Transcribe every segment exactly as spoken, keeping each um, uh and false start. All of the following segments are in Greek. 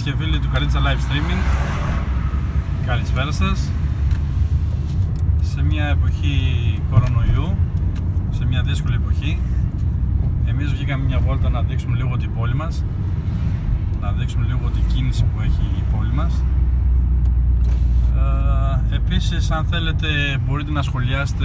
φίλες και φίλοι του Καρίτσα Live Streaming, καλησπέρα σας. Σε μια εποχή κορονοϊού, σε μια δύσκολη εποχή, εμείς βγήκαμε μια βόλτα να δείξουμε λίγο την πόλη μας, να δείξουμε λίγο την κίνηση που έχει η πόλη μας. Ε, επίσης, αν θέλετε, μπορείτε να σχολιάσετε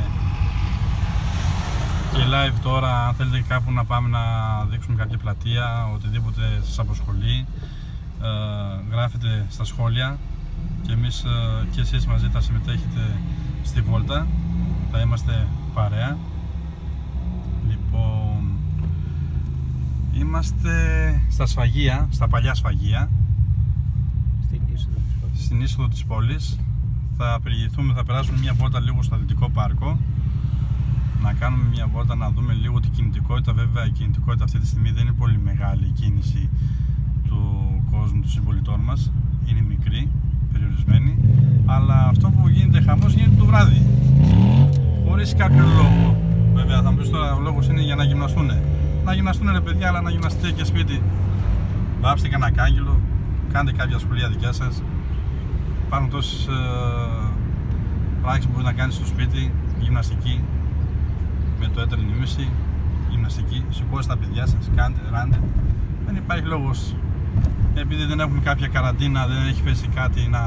και live τώρα, αν θέλετε κάπου να πάμε να δείξουμε κάποια πλατεία, οτιδήποτε σας απασχολεί, ε, γράφετε στα σχόλια και εμείς ε, και εσείς μαζί θα συμμετέχετε στη βόλτα, θα είμαστε παρέα. Λοιπόν, είμαστε στα σφαγεία, στα παλιά σφαγεία, στην είσοδο της πόλης. Στην είσοδο της πόλης. Θα περιηγηθούμε, θα περάσουμε μια βόλτα λίγο στο Δυτικό Πάρκο, να κάνουμε μια βόλτα να δούμε λίγο την κινητικότητα. Βέβαια η κινητικότητα αυτή τη στιγμή δεν είναι πολύ μεγάλη, η κίνηση του κόσμου, των συμπολιτών μας είναι μικρή, περιορισμένη, αλλά αυτό που γίνεται χαμός γίνεται το βράδυ, χωρίς κάποιο λόγο. Βέβαια θα μου πεις τώρα, ο λόγος είναι για να γυμναστούν. Να γυμναστούν ρε παιδιά, αλλά να γυμναστείτε και σπίτι. Βάψτε κανένα κάγκελο, κάντε κάποια σχολεία δικιά σας. Υπάρχουν τόσες ε, πράξεις που μπορεί να κάνεις στο σπίτι, γυμναστική με το έτερ ενήμιση, γυμναστική, σηκώστε τα παιδιά σας, κάντε, ράντε. Δεν υπάρχει λόγος, επειδή δεν έχουμε κάποια καραντίνα, δεν έχει πέσει κάτι να,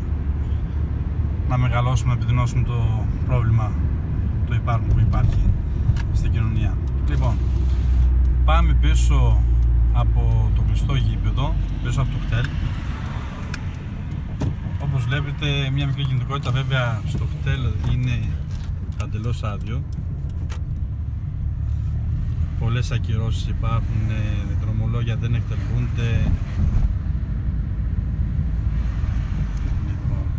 να μεγαλώσουμε, να επιδεινώσουμε το πρόβλημα το υπάρχον που υπάρχει στην κοινωνία. Λοιπόν, πάμε πίσω από το κλειστό γήπεδο, πίσω από το χτέλ. Όπως βλέπετε, μια μικρή κινητικότητα, βέβαια στο χτέλ είναι εντελώς άδειο. Πολλές ακυρώσεις υπάρχουν, δρομολόγια δεν εκτελούνται. Λοιπόν.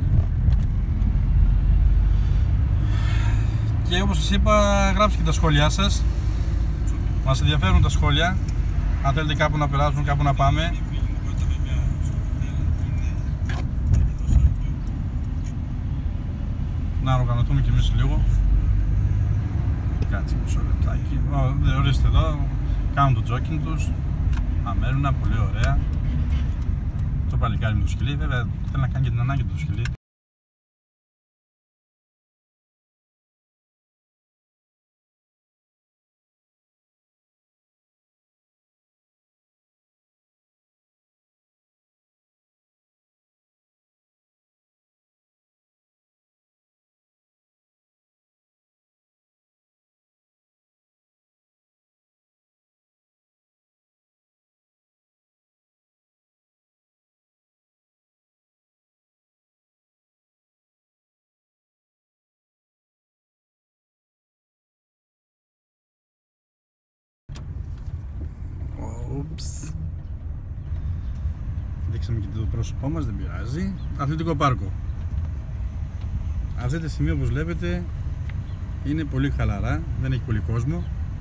Και όπως σας είπα, γράψτε και τα σχόλιά σας. Μας ενδιαφέρουν τα σχόλια. Αν θέλετε κάπου να περάσουμε, κάπου να πάμε. Να οργανωθούμε κι εμείς λίγο. Κάτσε μισό λεπτάκι. Ορίστε εδώ, κάνουν το τζόκινγκ τους. Αμέρονα, πολύ ωραία. Το παλικάρι με το σκυλί, βέβαια θέλει να κάνει και την ανάγκη του σκυλί. Ούψ. Δείξαμε και το πρόσωπό μας, δεν πειράζει. Αθλητικό πάρκο. Αυτή τη στιγμή, όπως βλέπετε, είναι πολύ χαλαρά, δεν έχει πολύ κόσμο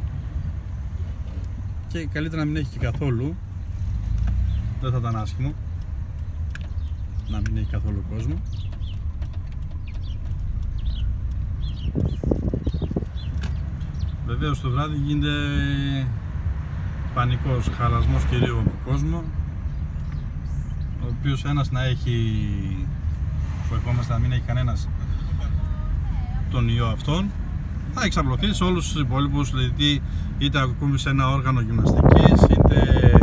και καλύτερα να μην έχει και καθόλου. Δεν θα ήταν άσχημο να μην έχει καθόλου κόσμο. Βεβαίως το βράδυ γίνεται πανικός, χαλασμός κυρίου από κόσμο, ο οποίος ένας να έχει, φοβόμαστε να μην έχει κανένας τον ιό αυτόν, θα εξαπλωθεί σε όλους τους υπόλοιπους, δηλαδή είτε ακούμε σε ένα όργανο γυμναστικής, είτε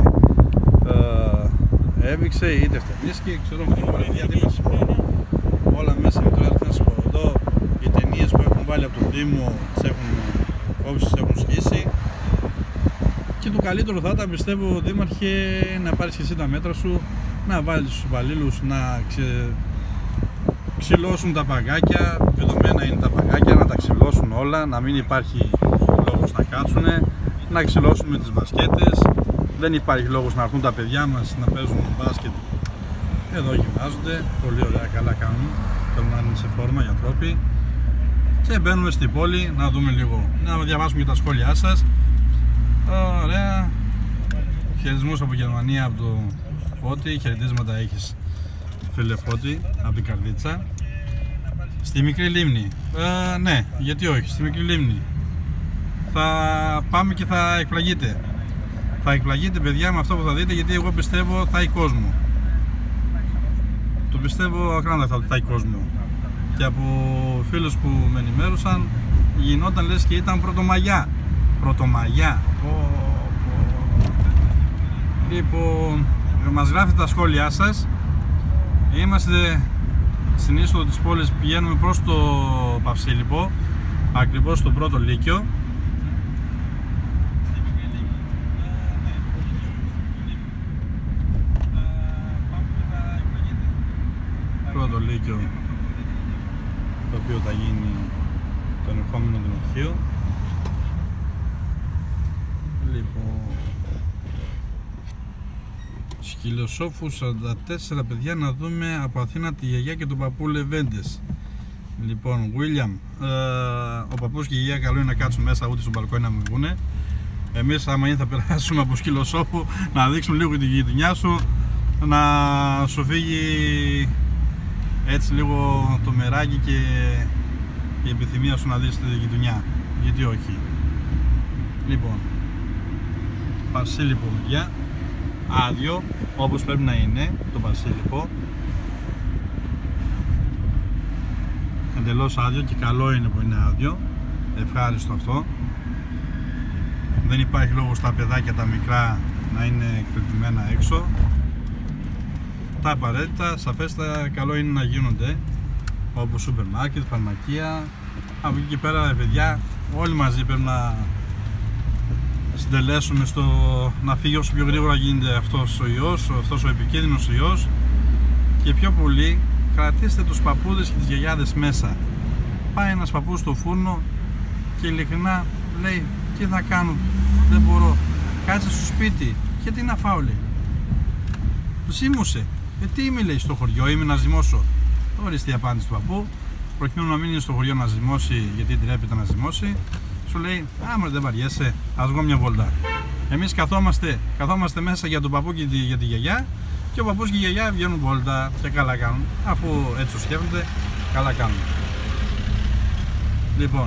ε, έβηξε, είτε φτενίσκει, ξέρω με την κοροϊδία τι μας πω, όλα μέσα με το έρθει να σας πω εδώ, οι ταινίες που έχουν βάλει από τον Δήμο τις έχουν κόψει, τις έχουν σχίσει. Και το καλύτερο θα ήταν, πιστεύω, Δήμαρχε, να πάρεις και εσύ τα μέτρα σου, να βάλεις τους υπαλλήλους να ξε... ξυλώσουν τα παγκάκια, δεδομένα είναι τα παγκάκια, να τα ξυλώσουν όλα, να μην υπάρχει λόγος να κάτσουν, να ξυλώσουν με τις μπασκέτες, δεν υπάρχει λόγος να έρθουν τα παιδιά μας να παίζουν μπάσκετ. Εδώ γυμνάζονται, πολύ ωραία, καλά κάνουν, θέλουν να είναι σε φόρμα οι ανθρώποι. Και μπαίνουμε στην πόλη να δούμε λίγο, να διαβάσουμε και τα σχόλιά σας. Ωραία. Χαιρετισμούς από Γερμανία, από το Φώτη. Χαιρετίσματα έχεις, φίλε Φώτη, από την Καρδίτσα. Στη Μικρή Λίμνη. Ε, ναι, γιατί όχι, στη Μικρή Λίμνη. Θα πάμε και θα εκπλαγείτε. Θα εκπλαγείτε παιδιά με αυτό που θα δείτε, γιατί εγώ πιστεύω θα έχει κόσμο. το πιστεύω ακράδαντα ότι θα κόσμο. Και από φίλους που με ενημέρωσαν γινόταν λες και ήταν Πρωτομαγιά. Πρωτομαγιά. Oh, oh. Λοιπόν, μας γράφετε τα σχόλιά σας. Είμαστε στην είσοδο της πόλης, πηγαίνουμε προς το Παυσίλιππο, ακριβώς στο πρώτο λύκειο. Πρώτο λύκειο, το οποίο θα γίνει το ενεχόμενο δημοτικό. Λοιπόν, Σκυλοσόφου σαράντα τέσσερα, παιδιά, να δούμε από Αθήνα τη γιαγιά και τον παππού Λεβέντες. Λοιπόν, William, ε, ο παππούς και η γιαγιά καλό είναι να κάτσουν μέσα ούτε στο μπαλκόνι να μην βγουνε. Εμείς άμα είναι θα περάσουμε από Σκυλοσόφου να δείξουμε λίγο τη γειτονιά σου, να σου φύγει έτσι λίγο το μεράκι και η επιθυμία σου να δεις τη γειτονιά. Γιατί όχι. Λοιπόν, Παυσίλιππο, παιδιά, άδειο όπως πρέπει να είναι το Παυσίλιππο, εντελώς άδειο, και καλό είναι που είναι άδειο, ευχάριστο αυτό. Δεν υπάρχει λόγο στα παιδάκια τα μικρά να είναι εκτεθειμένα έξω. Τα απαραίτητα σαφέστα καλό είναι να γίνονται, όπως σούπερ μάρκετ, φαρμακεία. Από εκεί και πέρα, παιδιά, όλοι μαζί πρέπει να συντελέσουμε στο να φύγει όσο πιο γρήγορα γίνεται αυτός ο ιός, αυτός ο επικίνδυνος ιός, και πιο πολύ κρατήστε τους παππούδες και τις γιαγιάδες μέσα. Πάει ένας παππούς στο φούρνο και ειλικρινά λέει τι θα κάνω, δεν μπορώ, κάτσε στο σπίτι, και τι να φάω, λέει, ζήμωσε, ε, τι είμαι, λέει, στο χωριό είμαι να ζυμώσω. Ορίστε η απάντηση του παππού, προκειμένου να μην είναι στο χωριό να ζυμώσει γιατί ντρέπεται να ζυμώσει, σου λέει άμα δεν βαριέσαι, ας βγω μια βόλτα. Εμείς καθόμαστε, καθόμαστε μέσα για τον παππού και για τη γιαγιά, και ο παππούς και η γιαγιά βγαίνουν βόλτα και καλά κάνουν. Αφού έτσι το σκέφτονται, καλά κάνουν. Λοιπόν,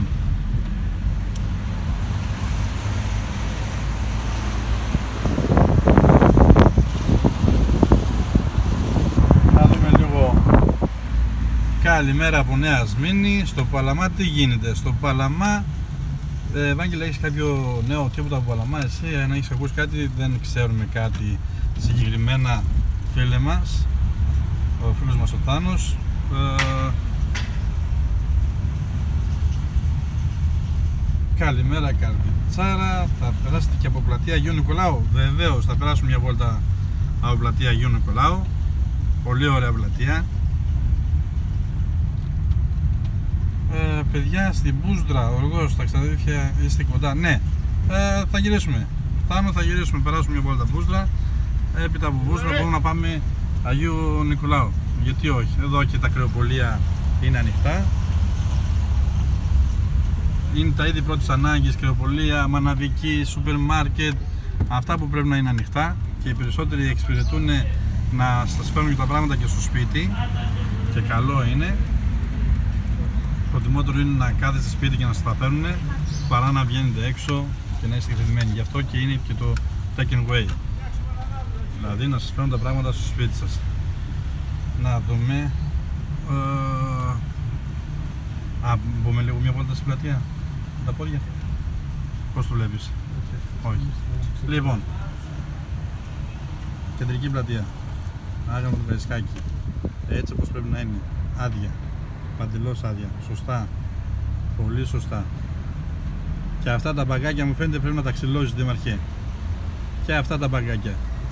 να δούμε λίγο. Καλημέρα από Νέα Σμήνη. Στο Παλαμά τι γίνεται? Στο Παλαμά, ε, Ευάγγελα, έχεις κάποιο νέο τίποτα από Παλαμά? Εσύ αν έχεις ακούσει κάτι? Δεν ξέρουμε κάτι συγκεκριμένα, φίλε μας, ο φίλος μας ο Θάνος. ε, Καλημέρα Καρδιτσάρα. Θα περάσετε και από πλατεία Αγίου Νικολάου? Βεβαίως, θα περάσουμε μια βόλτα από πλατεία Αγίου Νικολάου. Πολύ ωραία πλατεία. Ε, παιδιά, στην Μπούστρα, οργός, στα Ξαδέρφια, είστε κοντά? Ναι, ε, θα γυρίσουμε. Φτάνω, θα γυρίσουμε, περάσουμε μια βόλτα Μπούστρα. Έπειτα από Μπούστρα μπορούμε να πάμε Αγίου Νικολάου. Γιατί όχι, εδώ και τα κρεοπολία είναι ανοιχτά. Είναι τα είδη πρώτης ανάγκης, κρεοπολία, μαναβική, σούπερ μάρκετ, αυτά που πρέπει να είναι ανοιχτά, και οι περισσότεροι εξυπηρετούν να σας φέρνουν και τα πράγματα και στο σπίτι, και καλό είναι. Προτιμότερο είναι να κάθεστε σπίτι και να σας τα φέρουν παρά να βγαίνετε έξω και να είστε εκτεθειμένοι. Γι' αυτό και είναι και το take away, δηλαδή να σας φέρνουν τα πράγματα στο σπίτι σας. Να δούμε. ε... Α, μπούμε λίγο μια βόλτα στην πλατεία, τα πόδια. Πώς το βλέπεις? Okay. Όχι. Λοιπόν, κεντρική πλατεία, Άγαμο του Καρισκάκη, έτσι όπως πρέπει να είναι, άδεια, παντελώς άδεια, σωστά, πολύ σωστά. Και αυτά τα μπαγκάκια μου φαίνεται πρέπει να τα ξυλώσεις, Δήμαρχε. Και αυτά τα μπαγκάκια.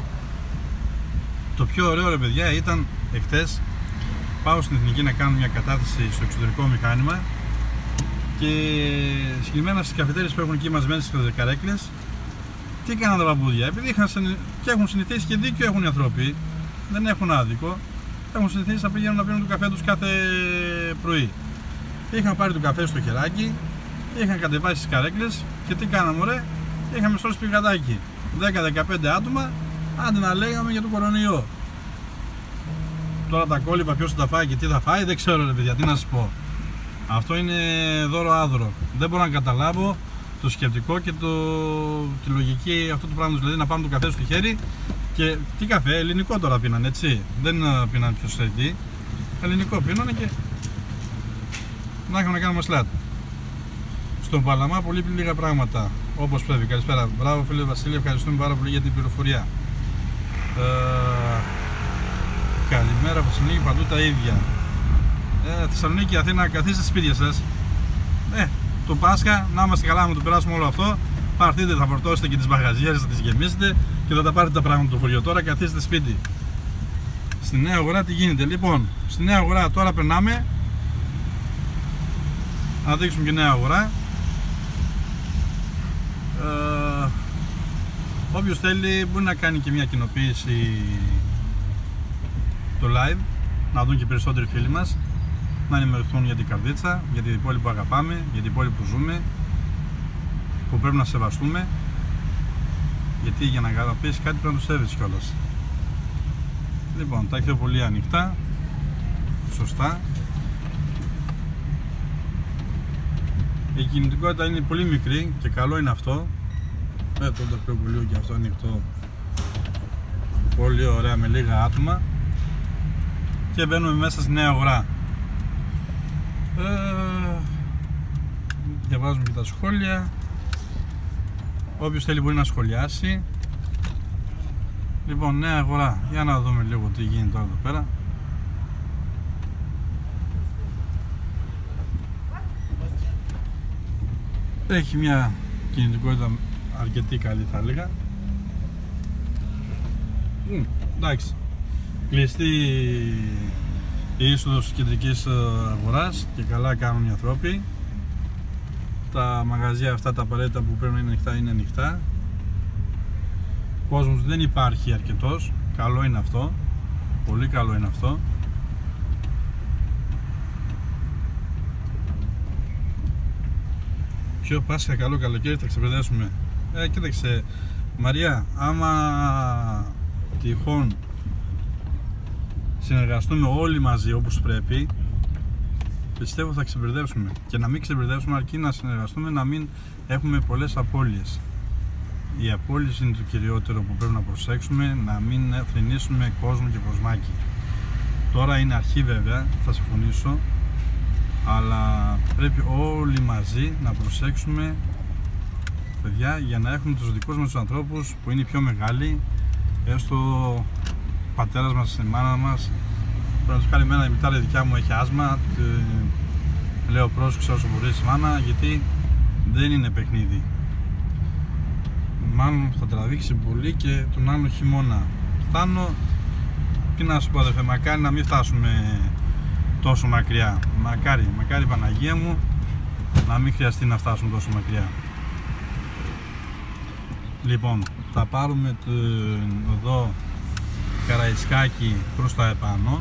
Το πιο ωραίο, ρε παιδιά, ήταν εχθές. Πάω στην Εθνική να κάνω μια κατάθεση στο εξωτερικό μηχάνημα, και συγκεκριμένα στις καφετέρειες που έχουν εκεί μαζεμένες στις καρέκλες, τι έκαναν τα παππούδια? Επειδή είχαν και έχουν συνηθίσει, και δίκιο έχουν οι άνθρωποι, δεν έχουν άδικο, έχουν συνηθίσει να πηγαίνουν να πίνουν το καφέ τους κάθε πρωί. Είχαν πάρει το καφέ στο χεράκι, είχαν κατεβάσει στις καρέκλες, και τι κάναμε, ωραία? Είχαμε σώσει πηγαδάκι, δέκα με δεκαπέντε άτομα, άντε να λέγαμε για το κορονοϊό. Τώρα τα κόλληπα, ποιος θα τα φάει και τι θα φάει, δεν ξέρω, ρε παιδιά, τι να σας πω. Αυτό είναι δώρο άδωρο. Δεν μπορώ να καταλάβω το σκεπτικό και το, τη λογική αυτού του πράγματος. Δηλαδή να πάμε το καφέ στο χέρι Και τι καφέ, ελληνικό τώρα πίνανε, έτσι. Δεν πίνανε πιο σερτή. Ελληνικό πίνανε και να είχαμε να κάνουμε σλάτ. Στον Παλαμά πολύ λίγα πράγματα όπως πρέπει. Καλησπέρα. Μπράβο φίλε Βασίλη, ευχαριστούμε πάρα πολύ για την πληροφορία. Ε, καλημέρα από Θεσσαλονίκη, παντού τα ίδια. Ε, Θεσσαλονίκη, Αθήνα, καθίστε σπίτια σας. Ε, το Πάσχα, να είμαστε καλά, να το περάσουμε όλο αυτό. Πάρτείτε, θα φορτώσετε και τις μπαγαζιέρες, θα τις γεμίσετε και θα τα πάρετε τα πράγματα του χωριού. Τώρα καθίστε σπίτι. Στη Νέα Αγορά τι γίνεται? Λοιπόν, στη Νέα Αγορά τώρα περνάμε. Να δείξουμε και Νέα Αγορά. Ε, όποιος θέλει μπορεί να κάνει και μια κοινοποίηση το live, να δουν και περισσότεροι φίλοι μας, να ενημερωθούν για την καρδίτσα, για την πόλη που αγαπάμε, για την πόλη που ζούμε, που πρέπει να σεβαστούμε, γιατί για να αγαπήσεις κάτι πρέπει να το σέβεις κιόλας. Λοιπόν, τα έχει πολύ ανοιχτά, σωστά. Η κινητικότητα είναι πολύ μικρή και καλό είναι αυτό. Ε, το τοπιοπολείο και αυτό ανοιχτό, πολύ ωραία, με λίγα άτομα. Και μπαίνουμε μέσα στη Νέα Αγορά. Ε, διαβάζουμε και τα σχόλια. Όποιος θέλει μπορεί να σχολιάσει. Λοιπόν, Νέα Αγορά. Για να δούμε λίγο τι γίνεται τώρα εδώ πέρα. Έχει μια κινητικότητα αρκετή καλή, θα έλεγα. Mm, εντάξει. Κλειστή η είσοδος της κεντρικής αγοράς και καλά κάνουν οι ανθρώποι. Τα μαγαζιά αυτά τα απαραίτητα που πρέπει να είναι ανοιχτά είναι ανοιχτά. Κόσμος δεν υπάρχει αρκετός. Καλό είναι αυτό. Πολύ καλό είναι αυτό. Πιο Πάσχα, καλό καλοκαίρι, θα ξεπερδέσουμε. Ε, κοίταξε Μαρία, άμα τυχόν συνεργαστούμε όλοι μαζί όπως πρέπει, πιστεύω θα ξεπερδέψουμε. Και να μην ξεπερδέψουμε, αρκεί να συνεργαστούμε, να μην έχουμε πολλές απώλειες. Η απώλειες είναι το κυριότερο που πρέπει να προσέξουμε, να μην θρηνήσουμε κόσμο και κοσμάκι. Τώρα είναι αρχή βέβαια, θα συμφωνήσω, αλλά πρέπει όλοι μαζί να προσέξουμε, παιδιά, για να έχουμε τους δικούς μας τους ανθρώπους που είναι οι πιο μεγάλοι, έστω ο πατέρας μας, η μάνα μας. Πρέπει να τους κάνει εμένα, η μητάρα δικιά μου έχει άσμα, λέω πρόσεξε όσο μπορείς μάνα, γιατί δεν είναι παιχνίδι. Μάλλον θα τραβήξει πολύ και τον άλλο χειμώνα. Φτάνω, τι να σου πω αδερφέ, μακάρι να μην φτάσουμε τόσο μακριά. Μακάρι, μακάρι Παναγία μου, να μην χρειαστεί να φτάσουμε τόσο μακριά. Λοιπόν, θα πάρουμε την οδό Καραϊσκάκη προς τα επάνω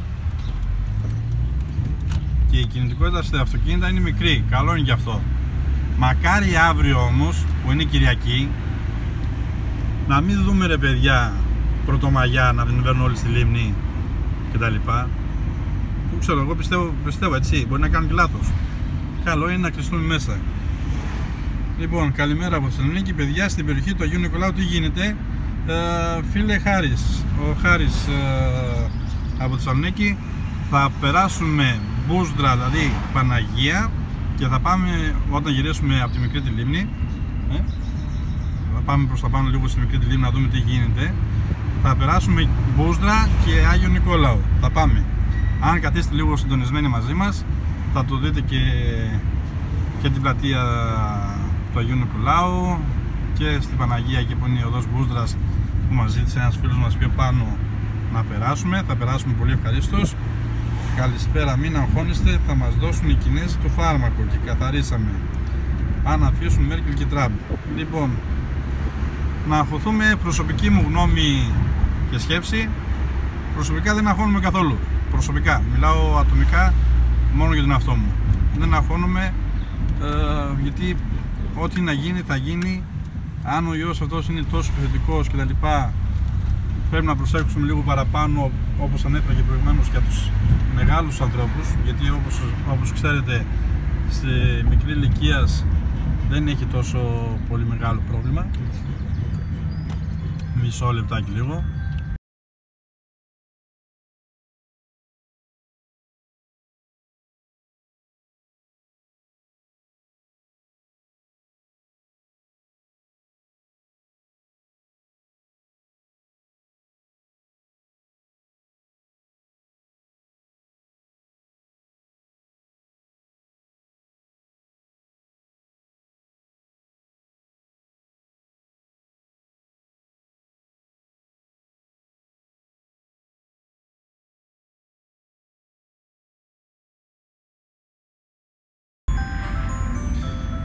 και η κινητικότητα στα αυτοκίνητα είναι μικρή, καλό είναι και αυτό. Μακάρι αύριο όμως, που είναι Κυριακή, να μην δούμε ρε παιδιά Πρωτομαγιά να την παίρνουν όλοι στη λίμνη κτλ. Που ξέρω, εγώ πιστεύω, πιστεύω έτσι, μπορεί να κάνω και λάθος. Καλό είναι να κλειστούμε μέσα. Λοιπόν, καλημέρα από Θεσσαλονίκη, παιδιά, στην περιοχή του Αγίου Νικολάου τι γίνεται? Ε, φίλε Χάρης, ο Χάρης ε, από Θεσσαλονίκη, θα περάσουμε Μπούσδρα, δηλαδή Παναγία, και θα πάμε όταν γυρίσουμε από τη μικρή τη λίμνη. Ε, θα πάμε προς τα πάνω λίγο στη μικρή τη λίμνη να δούμε τι γίνεται. Θα περάσουμε Μπούσδρα και Άγιο Νικόλαο. Θα πάμε. Αν καθίσετε λίγο συντονισμένοι μαζί μας, θα το δείτε και, και την πλατεία του Αγίου Νικολάου και στην Παναγία, εκεί που είναι η οδός Μπούσδρας, που μας ζήτησε ένας φίλος μας πιο πάνω να περάσουμε. Θα περάσουμε πολύ ευχαρίστως. Καλησπέρα, μην αγχώνεστε, θα μας δώσουν οι Κινέζοι το φάρμακο και καθαρίσαμε. Αν αφήσουν Μέρκελ και Τραμπ. Λοιπόν, να αγχωθούμε, προσωπική μου γνώμη και σκέψη, προσωπικά δεν αγχώνουμε καθόλου. Προσωπικά, μιλάω ατομικά μόνο για τον εαυτό μου. Δεν αγχώνομαι ε, γιατί ό,τι να γίνει θα γίνει. Αν ο ιός αυτός είναι τόσο επιθετικός και τα λοιπά, πρέπει να προσέξουμε λίγο παραπάνω, όπως ανέφερα και προηγουμένως, για τους μεγάλους ανθρώπους, γιατί όπως, όπως ξέρετε στη μικρή ηλικία δεν έχει τόσο πολύ μεγάλο πρόβλημα. Μισό λεπτάκι λίγο.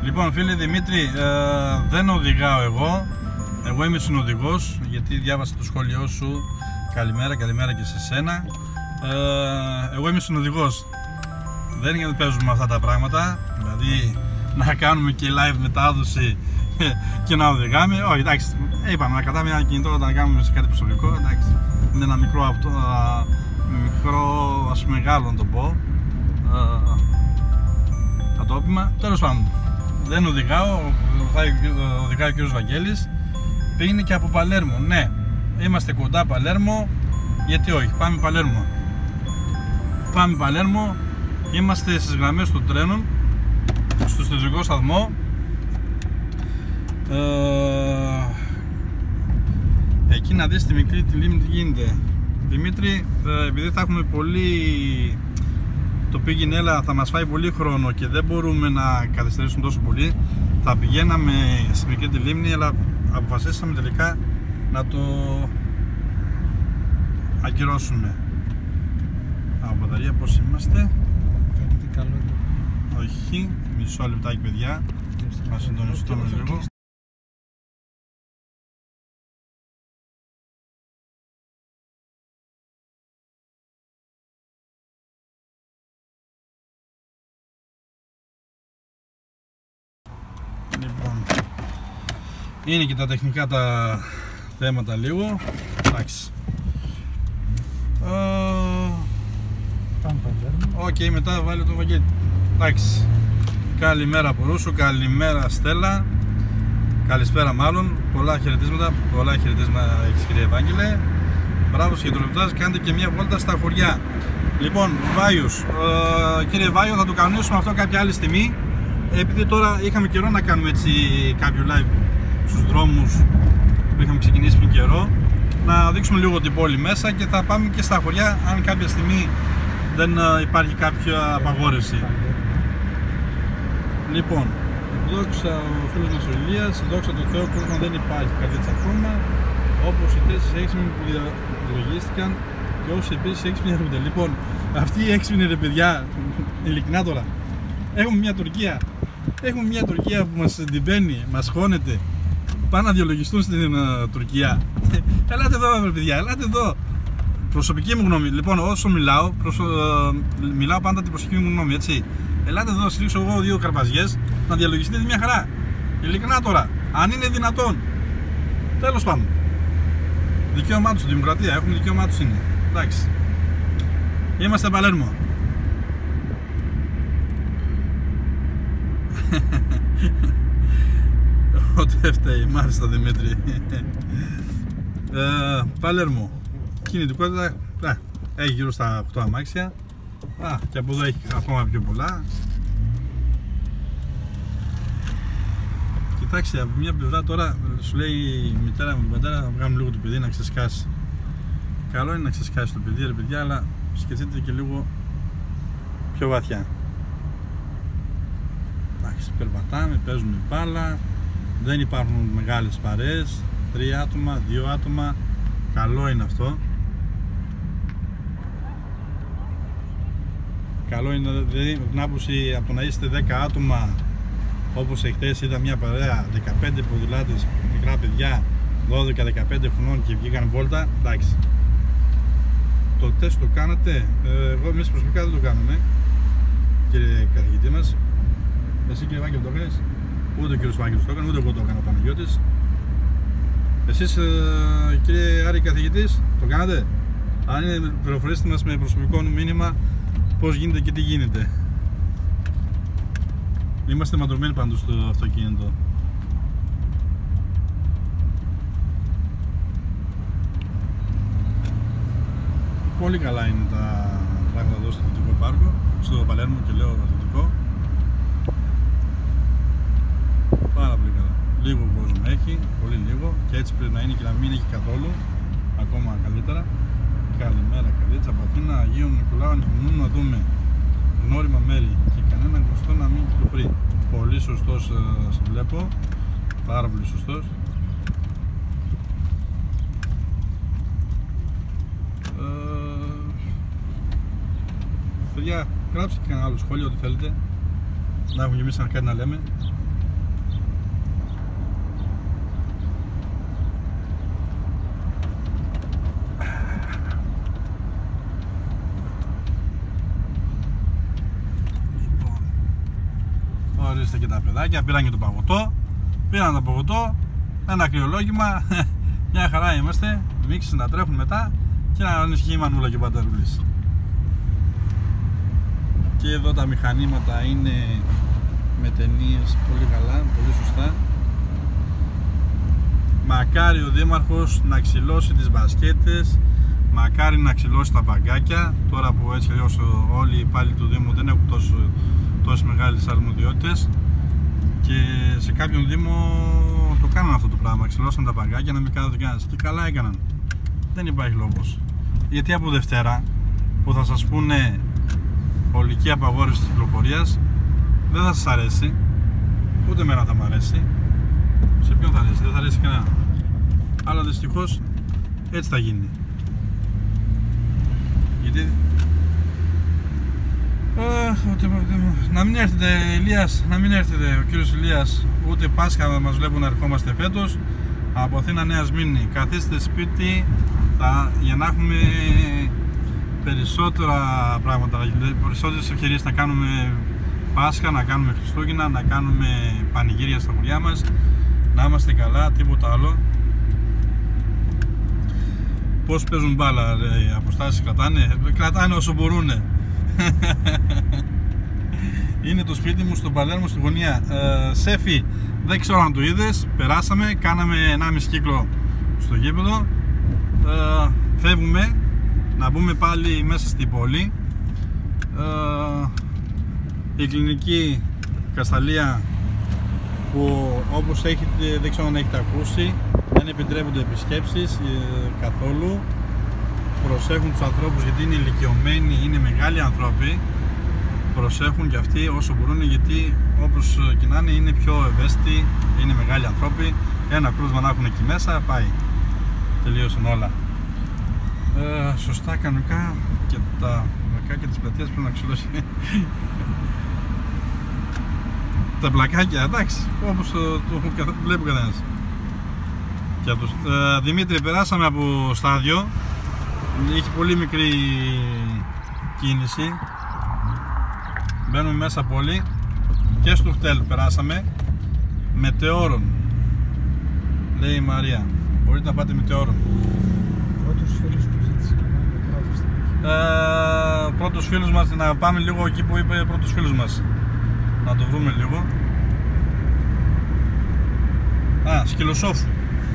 Λοιπόν, φίλε Δημήτρη, ε, δεν οδηγάω εγώ. Εγώ είμαι συνοδηγός, γιατί διάβασα το σχόλιο σου. Καλημέρα, καλημέρα και σε σένα. ε, Εγώ είμαι συνοδηγός. Δεν είναι γιατί παίζουμε αυτά τα πράγματα, δηλαδή να κάνουμε και live μετάδοση και να οδηγάμε. Όχι, εντάξει, είπαμε να κρατάμε ένα κινητό να κάνουμε σε κάτι προσωπικό. Εντάξει, είναι ένα μικρό αυτό, μικρό, ας πούμε, μεγάλο να το πω, ατόπιμα. Τέλος πάντων, δεν οδηγάω, οδηγάει ο κύριος Βαγγέλης. Πήγαινε και από Παλέρμο. Ναι, είμαστε κοντά Παλέρμο, γιατί όχι, πάμε Παλέρμο. Πάμε Παλέρμο, είμαστε στις γραμμές των τρένων, στο ιστορικό σταθμό. ε, Εκεί να δεις τη μικρή τη λίμνη τι γίνεται. Δημήτρη, ε, επειδή θα έχουμε πολύ, το πήγαινε έλα θα μας φάει πολύ χρόνο και δεν μπορούμε να καθυστερήσουμε τόσο πολύ, θα πηγαίναμε στη μικρή τη λίμνη, αλλά αποφασίσαμε τελικά να το ακυρώσουμε. Από μπαταρία πώς είμαστε? Φαίνεται καλό. Όχι, μισό λεπτάκι παιδιά, να συντονιστούμε λίγο. Λοιπόν, είναι και τα τεχνικά τα θέματα λίγο. Εντάξει. Οκ, okay, μετά βάλει τον Βαγγέλη. Εντάξει. Καλημέρα από Ρούσο, καλημέρα Στέλλα. Καλησπέρα μάλλον. Πολλά χαιρετίσματα, πολλά χαιρετίσματα έχεις κύριε Ευάγγελε. Μπράβο για το ρεπορτάζ, κάντε και μια βόλτα στα χωριά. Λοιπόν, Βάιος, ε, κύριε Βάιο, θα το κανονίσουμε αυτό κάποια άλλη στιγμή. Επειδή τώρα είχαμε καιρό να κάνουμε έτσι κάποιο live στους δρόμους που είχαμε ξεκινήσει πριν καιρό, να δείξουμε λίγο την πόλη μέσα και θα πάμε και στα χωριά αν κάποια στιγμή δεν υπάρχει κάποια απαγόρευση. Λοιπόν, δόξα ο φίλος μας ο Ηλίας, δόξα τω Θεώ, κόσμο δεν υπάρχει καρδίτσα ακόμα, όπως οι τέσσερις έξυπνοι που διαλογίστηκαν και όσοι επίσης έξυπνοι έρχονται. Λοιπόν, αυτοί οι έξυπνοι ρε παιδιά, ειλικρινά τώρα, έχουμε μια Τουρκία, έχουμε μια Τουρκία που μας εντυπαίνει, μας χώνεται, πάνε να διαλογιστούν στην uh, Τουρκία. Ελάτε εδώ ρε παιδιά, ελάτε εδώ. Προσωπική μου γνώμη, λοιπόν, όσο μιλάω, προσω... uh, μιλάω πάντα την προσωπική μου γνώμη, έτσι. Ελάτε εδώ, στηρίξω εγώ δύο καρπαζιές, να διαλογιστείτε μια χαρά. Ειλικρινά τώρα, αν είναι δυνατόν. Τέλος πάντων. Δικαίωμά τους, δημοκρατία, έχουμε δικαίωμά τους είναι. Εντάξει. Είμαστε Παλέρμο. Ό,τι φταίει, μάλιστα Δημήτρη. ε, Παλέρμο. Κινητικότητα, α, έχει γύρω στα οκτώ αμάξια. Α, και από εδώ έχει ακόμα πιο πολλά. Κοιτάξτε, από μια πλευρά τώρα σου λέει η μητέρα μου, η πατέρα, να βγάλουμε λίγο το παιδί να ξεσκάσει. Καλό είναι να ξεσκάσει το παιδί, ρε παιδιά, αλλά σκεφτείτε και λίγο πιο βαθιά. Εντάξει, περπατάμε, παίζουμε μπάλα, δεν υπάρχουν μεγάλες παρέες, τρία άτομα, δύο άτομα, καλό είναι αυτό. Καλό είναι δηλαδή την άποψη από το να είστε δέκα άτομα, όπως εχθές είδα μια παρέα δεκαπέντε ποδηλάτες, μικρά παιδιά δώδεκα δεκαπέντε χρονών και βγήκαν βόλτα. Εντάξει, το τεστ το κάνατε? ε, εγώ εμείς προσωπικά δεν το κάνουμε, κύριε καθηγητή μας. Εσύ κύριε Βάγγελ το έκανες? Ούτε ο κύριος Βάγγελος το έκανε, ούτε εγώ το έκανα ο Παναγιώτης. Εσείς ε, κύριε Άρη καθηγητής, το κάνατε? Αν είναι, πληροφορήστε μας με προσωπικό μήνυμα πώς γίνεται και τι γίνεται. Είμαστε μαντρωμένοι πάντως στο αυτοκίνητο. Πολύ καλά είναι τα πράγματα εδώ στο Δυτικό Πάρκο, στο Παλέρμο και λέω Δυτικό. Πάρα πολύ καλά. Λίγο κόσμο έχει, πολύ λίγο, και έτσι πρέπει να είναι και να μην έχει καθόλου. Ακόμα καλύτερα. Καλημέρα, καλήτσα από Αθήνα, Αγίων Νικολάου, ανυπομονούμε να δούμε γνώριμα μέρη και κανένα γνωστό να μην κυκλοφορεί. Πολύ σωστός ε, σε βλέπω, πάρα πολύ σωστός. Ε, παιδιά, γράψτε και κανένα άλλο σχόλιο, ό,τι θέλετε, να έχουμε και εμείς κάτι να λέμε. ορίστε και τα παιδάκια, πήραν και το παγωτό. Πήραν το παγωτό, ένα κρυολόγημα. Μια χαρά είμαστε. Μίξεις να τρέχουν μετά και να ανησυχεί η μανούλα και ο πατερούλης. Και εδώ τα μηχανήματα είναι με ταινίες πολύ καλά, πολύ σωστά. Μακάρι ο Δήμαρχος να ξυλώσει τις μπασκέτες, μακάρι να ξυλώσει τα μπαγκάκια. Τώρα που έτσι αλλιώς όλοι οι υπάλληλοι του Δήμου δεν έχουν τόσο, τόσο μεγάλες αρμοδιότητες, και σε κάποιον Δήμο το κάνουν αυτό το πράγμα, ξυλώσαν τα μπαγκάκια να μην κάνουν κανένας, και καλά έκαναν. Δεν υπάρχει λόγος. Γιατί από Δευτέρα που θα σας πούνε ολική απαγόρευση της κυκλοφορίας, δεν θα σας αρέσει, ούτε εμένα θα μου αρέσει. Σε ποιον θα αρέσει, δεν θα αρέσει κανένα. Αλλά δυστυχώς έτσι θα γίνει. Γιατί ε, ούτε, να μην έρθετε Ηλίας, να μην έρθετε ο κύριος Ηλίας, ούτε Πάσχα να μας βλέπουν να ερχόμαστε φέτος. Από Αθήνα Νέα Σμύρνη, καθίστε σπίτι θα, για να έχουμε περισσότερα πράγματα, περισσότερες ευκαιρίες να κάνουμε Πάσχα, να κάνουμε Χριστούγεννα, να κάνουμε πανηγύρια στα χωριά μας, να είμαστε καλά, τίποτα άλλο. Πώς παίζουν μπάλα, ρε, οι αποστάσεις κρατάνε, κρατάνε όσο μπορούνε. Είναι το σπίτι μου στο Παλέρμο, στη γωνία. ε, Σέφη, δεν ξέρω αν το είδες, περάσαμε, κάναμε ενάμιση κύκλο στο γήπεδο. ε, Φεύγουμε να μπούμε πάλι μέσα στην πόλη. ε, Η κλινική Κασταλία, που όπως έχετε, δεν ξέρω αν έχετε ακούσει, δεν επιτρέπονται επισκέψεις ε, καθόλου. Προσέχουν τους ανθρώπους γιατί είναι ηλικιωμένοι, είναι μεγάλοι άνθρωποι. Προσέχουν και αυτοί όσο μπορούν, γιατί όπως και να είναι, είναι πιο ευαίσθητοι, είναι μεγάλοι άνθρωποι. Ένα κρούσμα να έχουν εκεί μέσα, πάει. Τελείωσαν όλα. Ε, σωστά, κανονικά και τα πλακάκια της πλατείας πρέπει να ξυλώσει. Τα πλακάκια, εντάξει, όπως το, το, το βλέπει ο καθένας. Και από τους, ε, Δημήτρη, περάσαμε από στάδιο. Είχε πολύ μικρή κίνηση. Μπαίνουμε μέσα πόλη και στο χτέλ περάσαμε. Μετεώρων, λέει η Μαρία. Μπορείτε να πάτε Μετεώρων. Πρώτος φίλος που ζήτησε να πάμε πρώτος στην αρχή. Ε, πρώτος φίλος μας, να πάμε λίγο εκεί που είπε πρώτος φίλος μας. Να το βρούμε λίγο. Α, Σκυλοσόφου.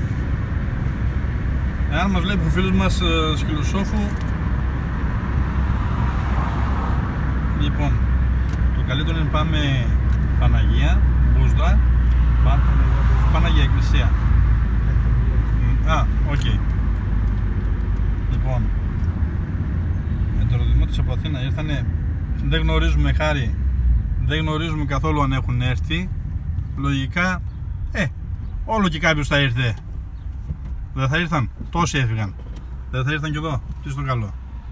Εάν μας βλέπει ο φίλος μας ε, Σκυλοσόφου, λοιπόν, το καλύτερο είναι πάμε Παναγία, Μπούσδρα, πα, Παναγία Εκκλησία. Α, οκ. Okay. Λοιπόν, ετεροδημότες από Αθήνα ήρθανε, δεν γνωρίζουμε, Χάρη, δεν γνωρίζουμε καθόλου αν έχουν έρθει. Λογικά, ε, όλο και κάποιος θα ήρθε. Δεν θα ήρθαν, τόσοι έφυγαν. Δεν θα ήρθαν κι εδώ, τι στο καλό.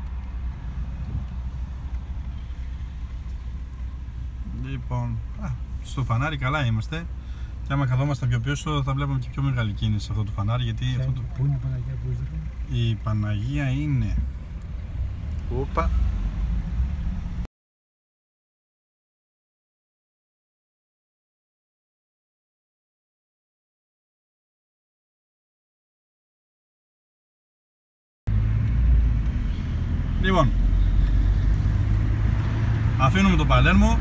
Λοιπόν, α, στο φανάρι καλά είμαστε. Και άμα καθόμαστε πιο πίσω θα βλέπουμε και πιο μεγάλη κίνηση σε αυτό το φανάρι. Γιατί και αυτό το... Πού είναι η Παναγία Μπούσδρα? Η Παναγία είναι... Οπα. Λοιπόν, αφήνουμε το Παλέρμο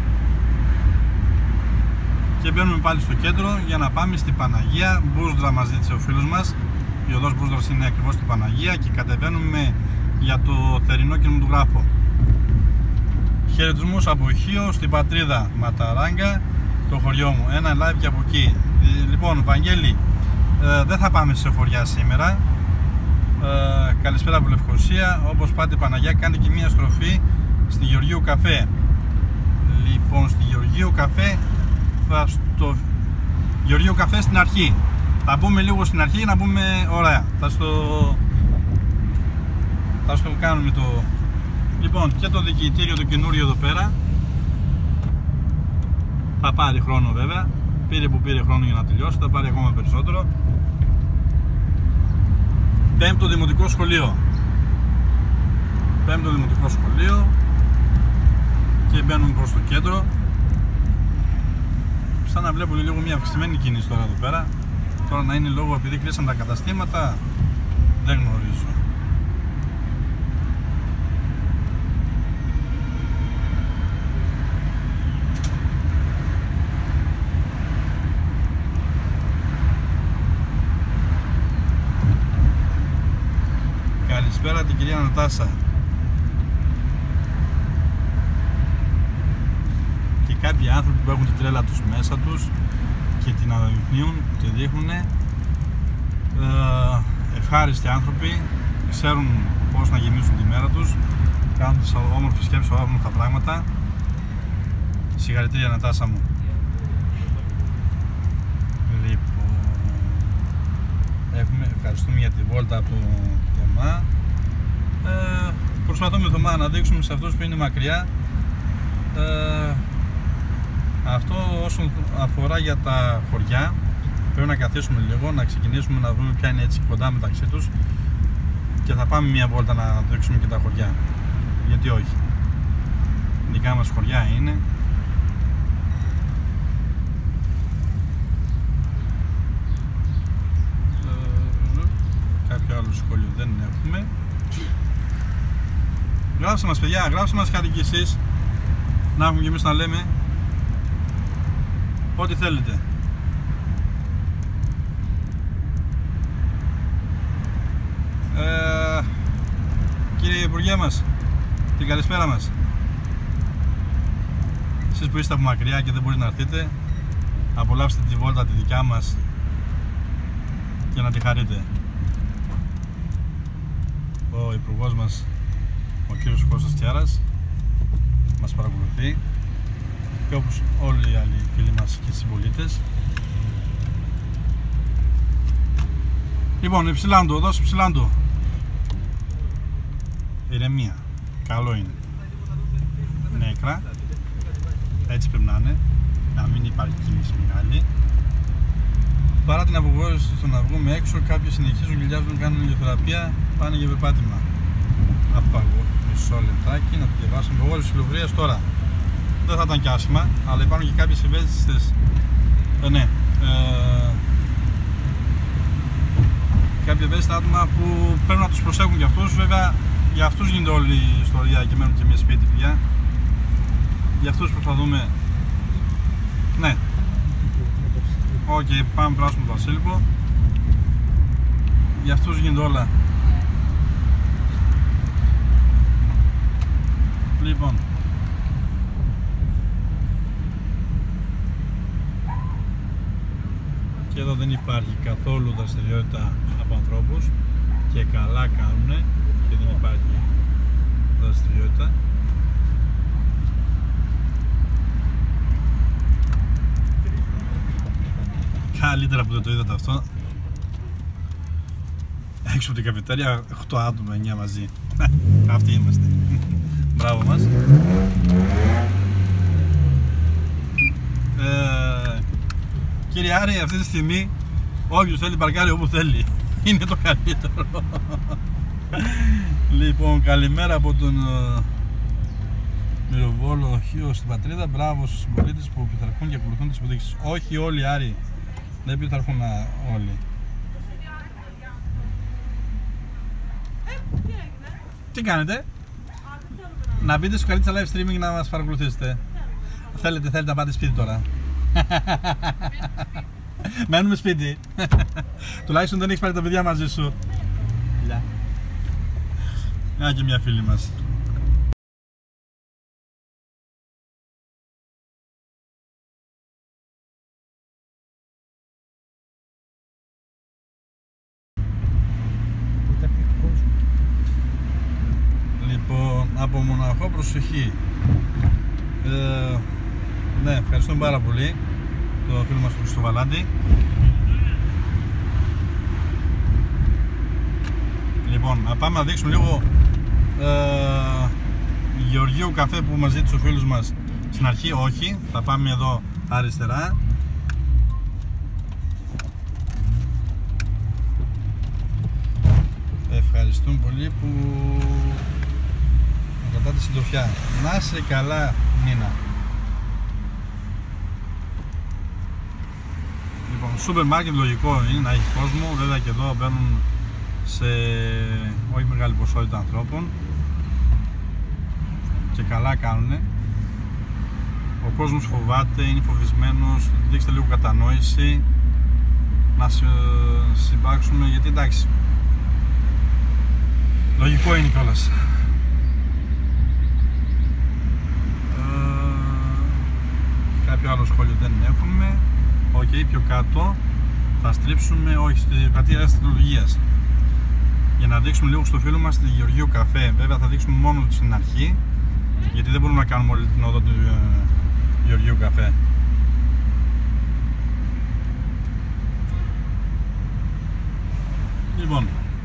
και μπαίνουμε πάλι στο κέντρο για να πάμε στην Παναγία Μπούσδρα. Μας ζήτησε ο φίλος μας. Η οδός Μπούσδρας είναι ακριβώς στην Παναγία και κατεβαίνουμε για το θερινό κινηματογράφο. Χαιρετισμούς από Χίο στην πατρίδα Ματαράγκα, το χωριό μου. Ένα live και από εκεί. Λοιπόν, Βαγγέλη, ε, δεν θα πάμε σε χωριά σήμερα. Ε, καλησπέρα από Λευκοσία. Όπως πάτε Παναγιά, κάντε και μια στροφή στη Γεωργίου Καφέ. Λοιπόν, στη Γεωργίου Καφέ θα στο... Γεωργίου Καφέ στην αρχή. Θα μπούμε λίγο στην αρχή να μπούμε ωραία. Θα στο... θα στο κάνουμε το... Λοιπόν, και το δικητήριο το καινούριο εδώ πέρα. Θα πάρει χρόνο βέβαια. Πήρε που πήρε χρόνο για να τελειώσει. Θα πάρει ακόμα περισσότερο. Πέμπτο Δημοτικό Σχολείο. Πέμπτο Δημοτικό Σχολείο. Και μπαίνουμε προς το κέντρο. σαν να βλέπω λίγο μια αυξημένη κίνηση τώρα εδώ πέρα. Τώρα να είναι λόγω επειδή κλείσαν τα καταστήματα, δεν γνωρίζω. Καλησπέρα την κυρία Νατάσα. Και κάποιοι άνθρωποι που έχουν την τρέλα τους μέσα τους και την αναδεικνύουν, τη δείχνουν, ε, ευχάριστοι άνθρωποι, ξέρουν πώς να γεμίσουν τη μέρα τους, κάνουν τις όμορφες σκέψεις, όμορφα πράγματα. Συγχαρητήρια Νατάσα μου. Λοιπόν, έχουμε, ευχαριστούμε για τη βόλτα από το Θωμά. Ε, προσπαθούμε Θωμά να δείξουμε σε αυτούς που είναι μακριά. Ε, αυτό όσον αφορά για τα χωριά, πρέπει να καθίσουμε λίγο, να ξεκινήσουμε να δούμε ποια είναι έτσι κοντά μεταξύ τους και θα πάμε μια βόλτα να δείξουμε και τα χωριά. Γιατί όχι. Δικά μας χωριά είναι. Κάποιο άλλο σχόλιο δεν έχουμε. Γράψτε μας παιδιά, γράψτε μας κάτι κι εσείς, να έχουμε κι εμείς να λέμε ό,τι θέλετε. Ε, κύριε Υπουργέ μας, την καλησπέρα μας. Εσείς που είστε από μακριά και δεν μπορείτε να έρθετε, απολαύστε τη βόλτα τη δικιά μας και να τη χαρείτε. Ο Υπουργός μας, ο κύριος Κώστας Τιάρας, μας παρακολουθεί και όπως όλοι οι άλλοι φίλοι μας και συμπολίτες. Λοιπόν, υψηλάντο, δώσε υψηλάντο. Ηρεμία, καλό είναι. Νέκρα, έτσι πρέπει να είναι, να μην υπάρχει κίνηση μεγάλη. Παρά την απογόρευση στο να βγούμε έξω, κάποιοι συνεχίζουν, γυλιάζουν, κάνουν ηλιοθεραπεία, πάνε για περπάτημα. Απαγώ, μισό λεπτάκι, να το διαβάσουμε. Απογόρευση φιλοβρίας τώρα. Δεν θα ήταν κι άσχημα, αλλά υπάρχουν και κάποιες ευαίσθητες. Ε, ναι. Ε, κάποια ευαίσθητα άτομα που πρέπει να τους προσέχουν κι αυτούς. Βέβαια, για αυτούς γίνεται όλη η ιστορία και μένουν και μια σπίτι πια. Για αυτούς προσπαθούμε. Ναι. Οκ, okay, πάμε πράσινο το Βασίλικο. Για αυτούς γίνονται όλα. Λοιπόν, και εδώ δεν υπάρχει καθόλου δραστηριότητα από ανθρώπους και καλά κάνουνε και δεν υπάρχει δραστηριότητα. Καλύτερα που δεν το είδατε αυτό. Έξω από την καφετέρια, οκτώ άτομα, εννιά μαζί. Αυτοί είμαστε. Μπράβο μας. Ε, κύριε Άρη, αυτή τη στιγμή όποιος θέλει παρκάρει όπου θέλει. Είναι το καλύτερο. Λοιπόν, καλημέρα από τον Μυροβόλο Οχείο στην πατρίδα. Μπράβο στους συμπολίτες που πειθαρχούν και ακολουθούν τις υποδείξεις. Όχι όλοι Άρη, δεν πειθαρχούν όλοι. Τι κάνετε? Να μπείτε στο καλύτερο live streaming να μας παρακολουθήσετε. Θέλετε, θέλετε να πάτε σπίτι τώρα. Μένουμε σπίτι. Τουλάχιστον δεν έχεις πάρει τα παιδιά μαζί σου. Φιλιά. Να και μια φίλη μας. Λοιπόν, από Μοναχό προσοχή. Ε, ναι, ευχαριστούμε πάρα πολύ το φίλο μας τον Χριστοβαλάντη. Λοιπόν, να πάμε να δείξουμε λίγο ε, Γεωργίου καφέ που μας ζήτησε ο φίλος μας στην αρχή. Όχι, θα πάμε εδώ αριστερά. Ευχαριστούμε πολύ που με κρατάτε συντροφιά. Να είσαι καλά, Νίνα. σούπερ μάρκετ λογικό είναι να έχει κόσμο, βέβαια και εδώ μπαίνουν σε όχι μεγάλη ποσότητα ανθρώπων και καλά κάνουνε. Ο κόσμος φοβάται, είναι φοβισμένος, δείξτε λίγο κατανόηση να συμπάξουμε, γιατί εντάξει, λογικό είναι κιόλας. Ε, κάποιο άλλο σχόλιο δεν έχουμε. Οκ, okay, πιο κάτω θα στρίψουμε, όχι, στην πλατεία Αστρολογίας, για να δείξουμε λίγο στο φίλο μας τη Γεωργίου Καφέ. Βέβαια θα δείξουμε μόνο στην αρχή, γιατί δεν μπορούμε να κάνουμε όλη την οδό του Γεωργίου Καφέ. Λοιπόν,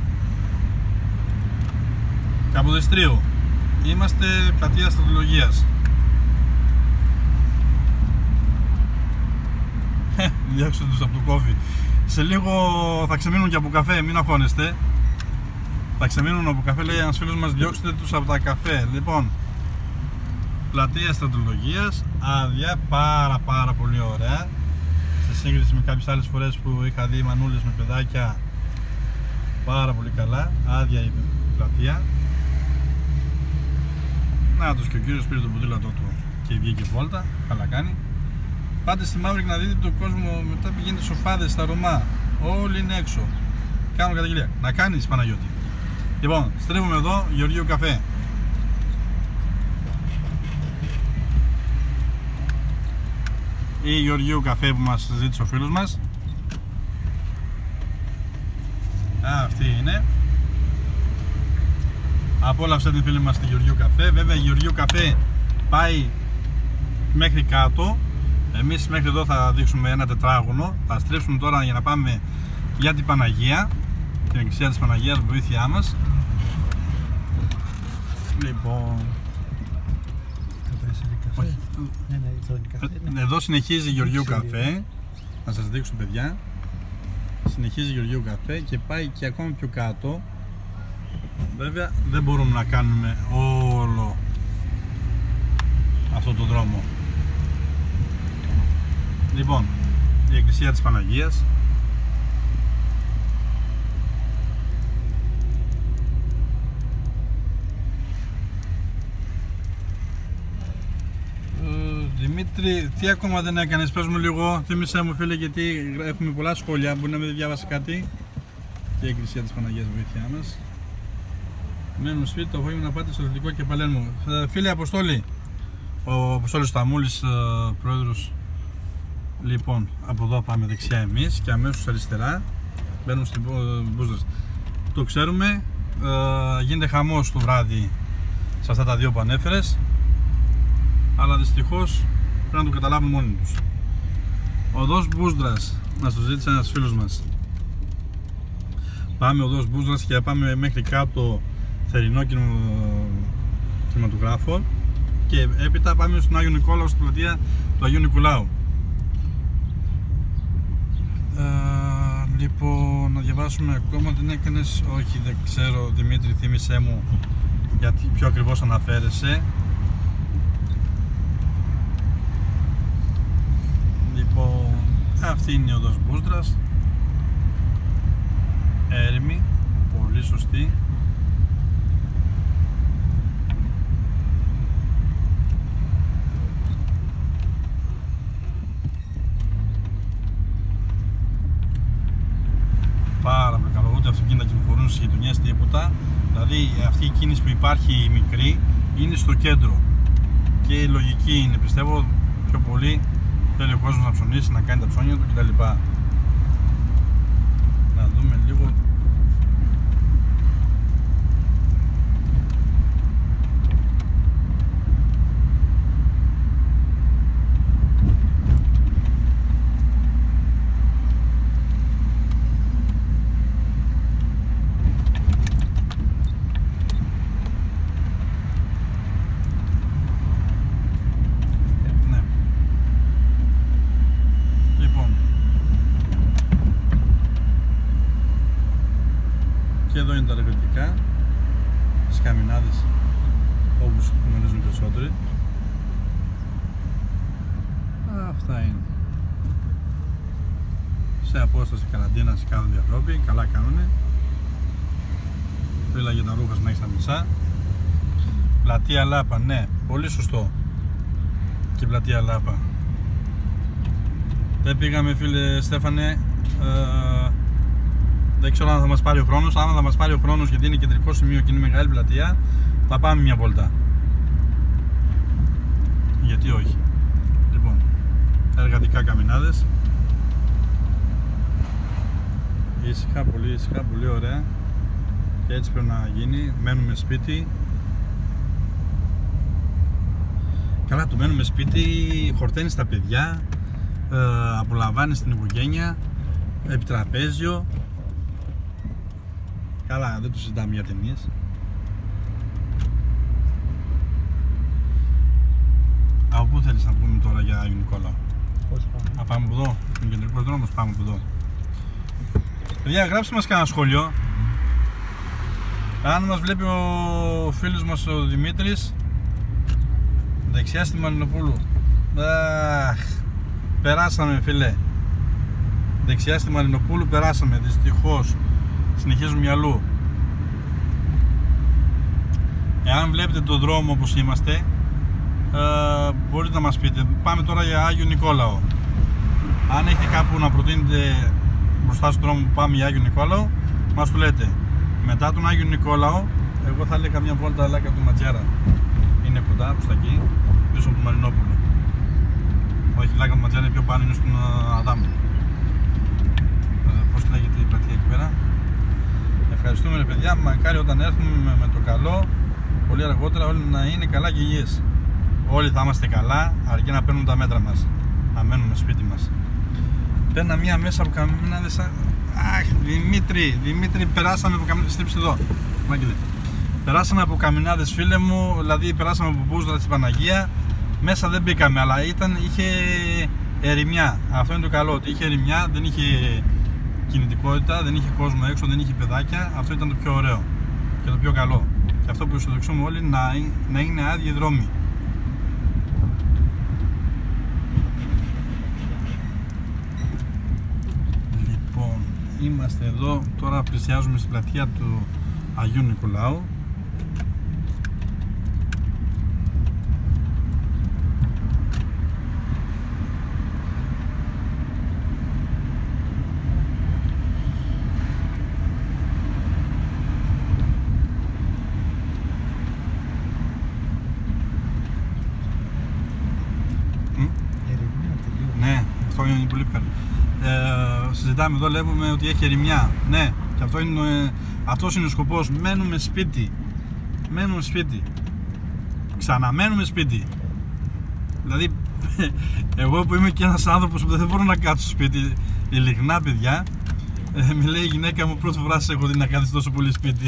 Καποδιστρίου, είμαστε πλατεία Αστρολογίας. Διώξτε τους από το κόφι. Σε λίγο θα ξεμείνουν και από καφέ, μην αγχώνεστε. Θα ξεμείνουν από καφέ, λέει ένας φίλος μας, διώξτε τους από τα καφέ. Λοιπόν, πλατεία Στρατολογίας, άδεια, πάρα πάρα πολύ ωραία. Σε σύγκριση με κάποιες άλλες φορές που είχα δει μανούλες με παιδάκια, πάρα πολύ καλά, άδεια η πλατεία. Να τους, και ο κύριος πήρε το ποδήλατό του και βγήκε βόλτα, καλά κάνει. Πάτε στη Μαύρη να δείτε τον κόσμο, μετά πηγαίνετε σοφάδες στα Ρωμά, όλοι είναι έξω. Κάνω καταγγελία. Να κάνεις, Παναγιώτη. Λοιπόν, στρίβουμε εδώ, Γεωργίου Καφέ. Η Γεωργίου Καφέ που μας ζήτησε ο φίλος μας. Α, αυτή είναι. Απόλαυσε την φίλη μας στη Γεωργίου Καφέ. Βέβαια η Γεωργίου Καφέ πάει μέχρι κάτω. Εμείς μέχρι εδώ θα δείξουμε ένα τετράγωνο. Θα στρίψουμε τώρα για να πάμε για την Παναγία, την εκκλησία της Παναγίας, βοήθειά μας. Λοιπόν, καφέ. Ναι, ναι, εδώ, είναι καφέ, ναι. Εδώ συνεχίζει Γεωργίου Καφέ. Να σας δείξω, παιδιά. Συνεχίζει Γεωργίου Καφέ και πάει και ακόμα πιο κάτω. Βέβαια δεν μπορούμε να κάνουμε όλο αυτό το δρόμο. Λοιπόν, η εκκλησία της Παναγίας. ε, Δημήτρη, τι ακόμα δεν έκανες, πες μου λίγο, θύμισέ μου φίλε, γιατί έχουμε πολλά σχόλια, μπορεί να μην διάβασε κάτι. Και η εκκλησία της Παναγίας, βοήθειά μας. Μένουμε σπίτι το απόγευμα να πάτε στο Αθλητικό και Παλέρμο. Φίλε Αποστόλη, ο Αποστόλης Σταμούλης, πρόεδρος. Λοιπόν, από εδώ πάμε δεξιά εμείς και αμέσως αριστερά μπαίνουμε στην Μπούζδρας. Το ξέρουμε, ε, γίνεται χαμός το βράδυ σε αυτά τα δύο που ανέφερες, αλλά δυστυχώς πρέπει να το καταλάβουν μόνοι τους. Οδός Μπούζδρας, μας το ζήτησε ένας φίλος μας. Πάμε οδός Μπούζδρας και πάμε μέχρι κάτω Θερινό Κινηματογράφο και έπειτα πάμε στον Άγιο Νικόλαο, στην πλατεία του Αγίου Νικολάου. Uh, λοιπόν, να διαβάσουμε ακόμα, δεν έκανες, όχι δεν ξέρω Δημήτρη, θύμισέ μου γιατί πιο ακριβώς αναφέρεσαι. Λοιπόν, αυτή είναι η οδός Μπούζδρας, έρημη, πολύ σωστή. Πάρα πολύ καλό, ούτε αυτοκίνητα κυκλοφορούν στις γειτονιές, τίποτα. Δηλαδή αυτή η κίνηση που υπάρχει μικρή είναι στο κέντρο και η λογική είναι, πιστεύω, πιο πολύ θέλει ο κόσμος να ψωνίσει, να κάνει τα ψώνια του κτλ. Να δούμε λίγο. Και εδώ είναι τα ρεβετικά, τις καμινάδες όπως γνωρίζουν περισσότεροι. Αυτά είναι. σε απόσταση καραντίνας κάθονται οι ανθρώποι, καλά κάνουνε. Φύλαγε τα ρούχα να έχει τα μισά. Πλατεία Λάπα, ναι, πολύ σωστό. Και πλατεία Λάπα. Δεν πήγαμε, φίλε Στέφανε. Ε, δεν ξέρω αν θα μας πάρει ο χρόνος. Αν θα μας πάρει ο χρόνος, γιατί είναι κεντρικό σημείο και είναι μεγάλη πλατεία, θα πάμε μια βόλτα. Γιατί όχι. Λοιπόν, εργατικά καμινάδες. Ήσυχα, πολύ ήσυχα, πολύ ωραία. Και έτσι πρέπει να γίνει. Μένουμε σπίτι. Καλά, το μένουμε σπίτι, χορταίνεις τα παιδιά, ε, απολαμβάνεις την οικογένεια, επιτραπέζιο. Καλά, δεν το συζητάμε για ταινίες. Από πού θέλεις να πούμε τώρα για Άγιο Νικόλαο? Πώς πάμε? Να πάμε από εδώ, είναι κεντρικός δρόμος, πάμε από εδώ. Παιδιά, γράψτε μας κανένα σχόλιο. Αν μας βλέπει ο φίλος μας ο Δημήτρης, δεξιά στη Μαρινοπούλου. Αχ, περάσαμε, φίλε. Δεξιά στη Μαρινοπούλου περάσαμε, δυστυχώς. Συνεχίζουμε αλλού. Εάν βλέπετε τον δρόμο όπως είμαστε, ε, μπορείτε να μας πείτε. Πάμε τώρα για Άγιο Νικόλαο. Αν έχετε κάπου να προτείνετε μπροστά στον δρόμο που πάμε για Άγιο Νικόλαο, μας το λέτε. Μετά τον Άγιο Νικόλαο, εγώ θα έλεγα μια βόλτα Λάκα του Ματζιάρα. Είναι κοντά, προς τα εκεί, πίσω από το Μαρινόπουλο. Όχι, Λάκα του Ματζιάρα είναι πιο πάνω, είναι στον Αδάμ. Ε, πώς λέγεται η πλατεία εκεί πέρα. Ευχαριστούμε, ρε παιδιά, μακάρι όταν έρθουμε με, με το καλό, πολύ αργότερα, όλοι να είναι καλά και υγιείς. Όλοι θα είμαστε καλά, αρκεί να παίρνουν τα μέτρα μας. Να μένουμε σπίτι μας. Παίρνα μία μέσα από καμινάδες. Αχ, Δημήτρη, Δημήτρη, περάσαμε από καμινάδες. Στρίψε εδώ, Μάγγελε. Περάσαμε από καμινάδες, φίλε μου, δηλαδή περάσαμε από Μπούσδρα στην Παναγία. Μέσα δεν μπήκαμε, αλλά ήταν, είχε ερημιά. Αυτό είναι το καλό, ότι είχε ερημιά, δεν είχε κινητικότητα, δεν είχε κόσμο έξω, δεν είχε παιδάκια. Αυτό ήταν το πιο ωραίο και το πιο καλό. Και αυτό που αισιοδοξούμε όλοι, να, να είναι άδειοι δρόμοι. Λοιπόν, είμαστε εδώ, τώρα πλησιάζουμε στην πλατεία του Αγίου Νικολάου. Ναι, αυτό είναι πολύ καλό. Ε, συζητάμε εδώ, βλέπουμε ότι έχει ερημιά. Ναι, και αυτό είναι, αυτός είναι ο σκοπός. Μένουμε σπίτι. Μένουμε σπίτι. Ξαναμένουμε σπίτι. Δηλαδή, εγώ που είμαι και ένας άνθρωπος που δεν μπορώ να κάτσω σπίτι, ειλικρινά, παιδιά, ε, με λέει η γυναίκα μου, πρώτη φορά σε έχω δει να κάθεις τόσο πολύ σπίτι.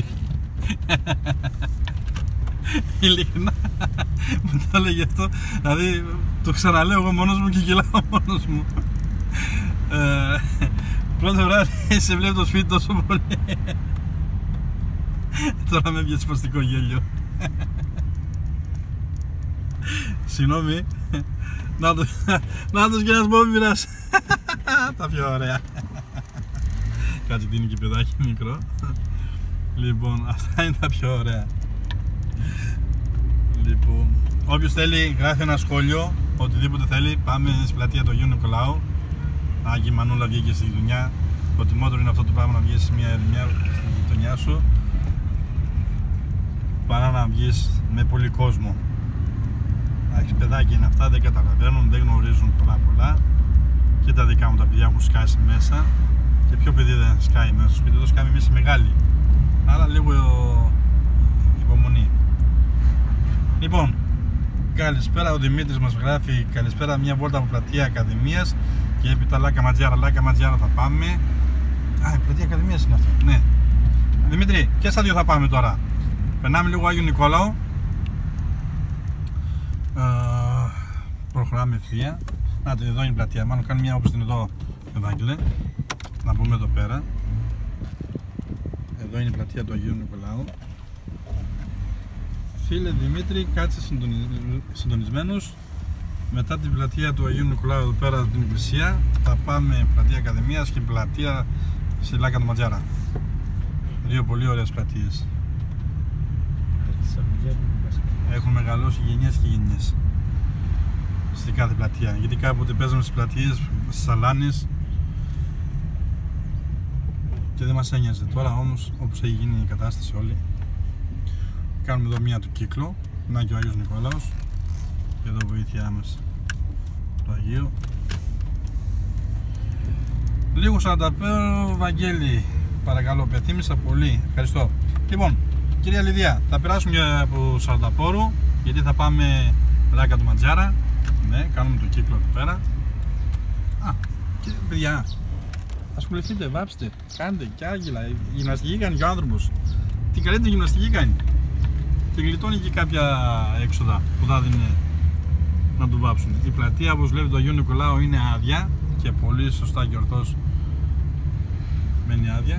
Ειλικρινά μου το έλεγε αυτό, δηλαδή το ξαναλέω εγώ μόνος μου και γελάω μόνος μου. ε, Πρώτη φορά σε βλέπω το σπίτι τόσο πολύ. Τώρα με βγαίνει σπαστικό γέλιο. Συγγνώμη. Να το, να το και ένας μπόμπιρας. Τα πιο ωραία. Κάτσε τι είναι και παιδάκι μικρό. Λοιπόν, αυτά είναι τα πιο ωραία. Λοιπόν, όποιος θέλει γράφει ένα σχόλιο, οτιδήποτε θέλει. Πάμε στην πλατεία του Αγίου Νικολάου. Άγιη Μανούλα βγήκε στη γειτονιά. Το τιμότερο είναι αυτό το πράγμα, να βγεις σε μια ερημιά στη γειτονιά σου, παρά να βγεις με πολύ κόσμο. Άχι, παιδάκια είναι αυτά, δεν καταλαβαίνουν, δεν γνωρίζουν πολλά πολλά. Και τα δικά μου τα παιδιά έχουν σκάσει μέσα. Και ποιο παιδί δεν σκάει μέσα στο σπίτι, εδώ σκάμε εμείς οι μεγάλοι. Άρα λίγο υπομονή. Λοιπόν, καλησπέρα, ο Δημήτρης μας γράφει καλησπέρα, μια βόλτα από πλατεία Ακαδημίας και έπειτα Λάκα Ματζιάρα, Λάκα Ματζιάρα θα πάμε. Α, η πλατεία Ακαδημίας είναι αυτό, ναι. Δημήτρη, και στα δύο θα πάμε τώρα. Περνάμε λίγο Άγιο Νικόλαο. Ε, προχωράμε ευθεία. Να, εδώ είναι η πλατεία, μάλλον κάνουμε μια όπως την εδώ, Ευάγγελε. Να μπούμε εδώ πέρα. Εδώ είναι η πλατεία του Αγίου Νικολάου. Φίλε Δημήτρη, κάτσε συντονισμένος Μετά την πλατεία του Αγίου Νικολάου εδώ πέρα από την εκκλησία θα πάμε πλατεία Ακαδημίας και πλατεία στη Λάκα του Ματζάρα. Δύο πολύ ωραίες πλατείες. Έχουν μεγαλώσει γενιές και γενιές στη κάθε πλατεία, γιατί κάποτε παίζαμε στις πλατείες, στις σαλάνες και δεν μας ένοιαζε. Τώρα όμως, όπως έχει γίνει η κατάσταση όλη, κάνουμε εδώ μία του κύκλο. Να και ο Άγιος Νικόλαος και εδώ βοήθειά μας το Αγίο. Λίγο σαρανταπέρο, Βαγγέλη, παρακαλώ, πεθύμισα πολύ, ευχαριστώ. Λοιπόν, κυρία Λιδία, θα περάσουμε από Σαρανταπόρου, γιατί θα πάμε Λάκα του Ματζάρα. Ναι, κάνουμε το κύκλο εδώ πέρα. Α, και παιδιά, ασχοληθείτε, βάψτε, κάντε και άγγελα. Η γυμναστική κάνει και ο άνθρωπος. Τι καλύτερη γυμναστική κάνει. Και γλιτώνει και κάποια έξοδα που θα δίνει να του βάψουν. Η πλατεία, όπως βλέπετε, του Αγίου Νικολάου είναι άδεια και πολύ σωστά και ορθώς μένει άδεια.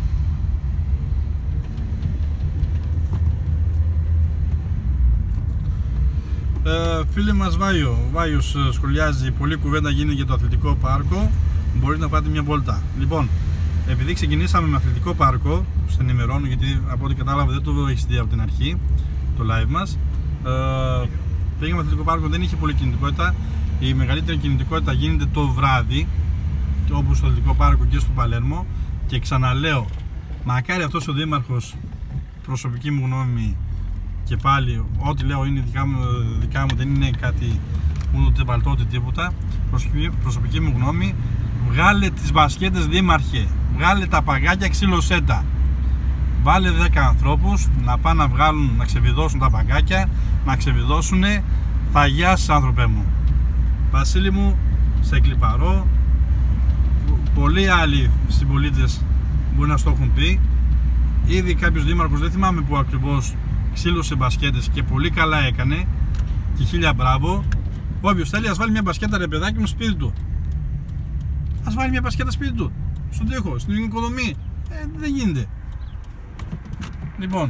Ε, φίλε μας Βάιο, ο Βάιος σχολιάζει, πολλή κουβέντα γίνει για το αθλητικό πάρκο, μπορείτε να πάτε μια βόλτα. Λοιπόν, επειδή ξεκινήσαμε με αθλητικό πάρκο, σας ενημερώνω, γιατί από ό,τι κατάλαβα δεν το έχεις δει από την αρχή το live μας. ε, Πήγαμε αθλητικό πάρκο, δεν είχε πολύ κινητικότητα. Η μεγαλύτερη κινητικότητα γίνεται το βράδυ, όπως στο αθλητικό πάρκο και στο Παλέρμο. Και ξαναλέω, μακάρι αυτός ο δήμαρχος, προσωπική μου γνώμη, και πάλι ό,τι λέω είναι δικά μου, δικά μου, δεν είναι κάτι ούτε βαλτό ούτε τίποτα, προσωπική, προσωπική μου γνώμη, βγάλε τις μπασκέτες δήμαρχε, βγάλε τα παγκάκια, ξύλωσέ τα. Βάλε δέκα ανθρώπους να πάνε να βγάλουν, να ξεβιδώσουν τα παγκάκια, να ξεβιδώσουν. Θα γιάσεις, άνθρωπέ μου. Βασίλη μου, σε κλιπαρώ. Πολλοί άλλοι συμπολίτες μπορεί να στο έχουν πει. Ήδη κάποιος δήμαρχος, δεν θυμάμαι που ακριβώς, ξύλωσε μπασκέτες και πολύ καλά έκανε. Και χίλια μπράβο. Όποιος θέλει, ας βάλει μια μπασκέτα, ρε παιδάκι μου, σπίτι του. Ας βάλει μια μπασκέτα σπίτι του. Στον τοίχο, στην οικοδομή. Ε, δεν γίνεται. Λοιπόν,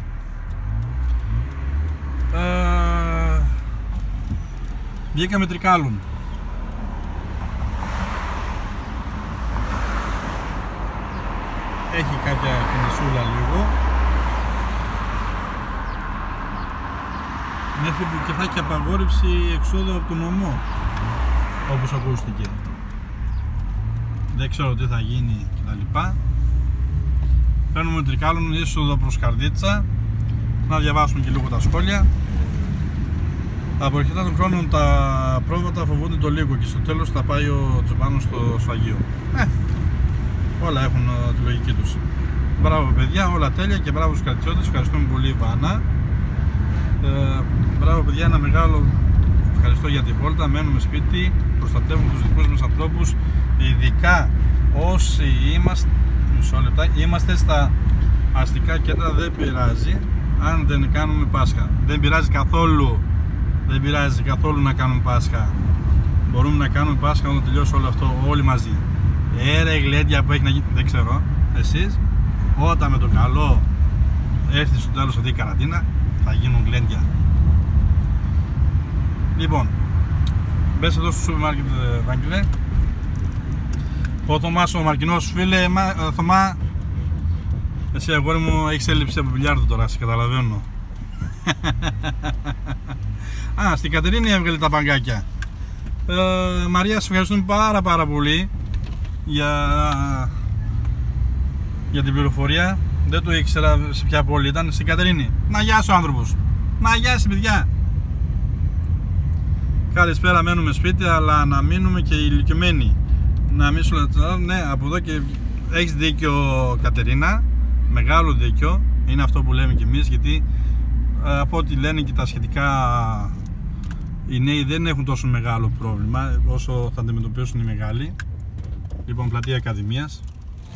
ε, βγήκαμε Τρικάλων. Έχει κάποια κινησούλα λίγο. Μέχρι που και θα έχει απαγόρευση εξόδου από τον νομό, όπως ακούστηκε. Δεν ξέρω τι θα γίνει κτλ. Παίρνουμε Τρικάλων, είσοδο προς Καρδίτσα. Να διαβάσουμε και λίγο τα σχόλια. Από αρχικά των χρόνων τα πρόβατα φοβούνται το λίγο και στο τέλος θα πάει ο Τσοπάνος στο σφαγείο. Ε, όλα έχουν τη λογική τους. Μπράβο παιδιά, όλα τέλεια και μπράβο στους κρατησιώτες. Ευχαριστούμε πολύ Βάνα. Ε, μπράβο παιδιά, ένα μεγάλο ευχαριστώ για την βόλτα. Μένουμε σπίτι, προστατεύουμε τους δικούς μας ανθρώπους, ειδικά όσοι είμαστε, μισό λεπτά, είμαστε στα αστικά κέντρα. Δεν πειράζει αν δεν κάνουμε Πάσχα, δεν πειράζει καθόλου, δεν πειράζει καθόλου να κάνουμε Πάσχα. Μπορούμε να κάνουμε Πάσχα όταν τελειώσει όλο αυτό όλοι μαζί. Έρε γλέντια που έχει να γίνει, δεν ξέρω εσείς, όταν με το καλό έρθει στο τέλος αυτή η καραντίνα θα γίνουν γλέντια. Λοιπόν, μπες εδώ στο σούπερ μάρκετ, Βάγγελε. Ο Θωμάς ο Μαρκινός, φίλε, Θωμά, εσύ αγόρι μου έχεις έλλειψη από μπιλιάρδο τώρα, σε καταλαβαίνω. Α, στην Κατερίνη έβγαλε τα παγκάκια. ε, Μαρία, σε ευχαριστούμε πάρα πάρα πολύ για, για την πληροφορία. Δεν το ήξερα σε ποια πόλη ήταν, στην Κατερίνη. Να γιάσει ο άνθρωπος, να γιάσει παιδιά. Καλησπέρα, μένουμε σπίτι, αλλά να μείνουμε και ηλικιωμένοι. Να μην σου λέω, ναι, από εδώ και έχεις δίκιο Κατερίνα, μεγάλο δίκιο, είναι αυτό που λέμε κι εμείς, γιατί από ό,τι λένε και τα σχετικά, οι νέοι δεν έχουν τόσο μεγάλο πρόβλημα όσο θα αντιμετωπίσουν οι μεγάλοι. Λοιπόν, πλατεία Ακαδημίας,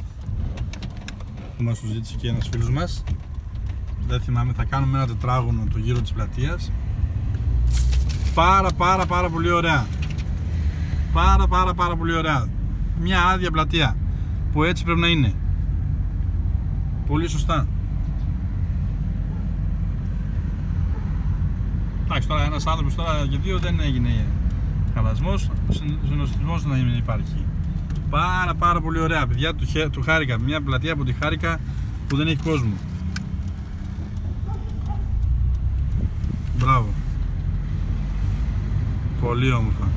που μας το ζήτησε και ένας φίλος μας, δεν θυμάμαι, θα κάνουμε ένα τετράγωνο το γύρο της πλατείας. Πάρα πάρα πάρα πολύ ωραία. Πάρα πάρα πάρα πολύ ωραία. Μια άδεια πλατεία που έτσι πρέπει να είναι. Πολύ σωστά. Εντάξει, τώρα ένας άνθρωπος τώρα για δύο δεν έγινε χαλασμός, συνοστισμός να μην υπάρχει. Πάρα πάρα πολύ ωραία, παιδιά, του, του χάρηκα. Μια πλατεία που τη χάρηκα που δεν έχει κόσμο. Μπράβο. Πολύ όμορφα.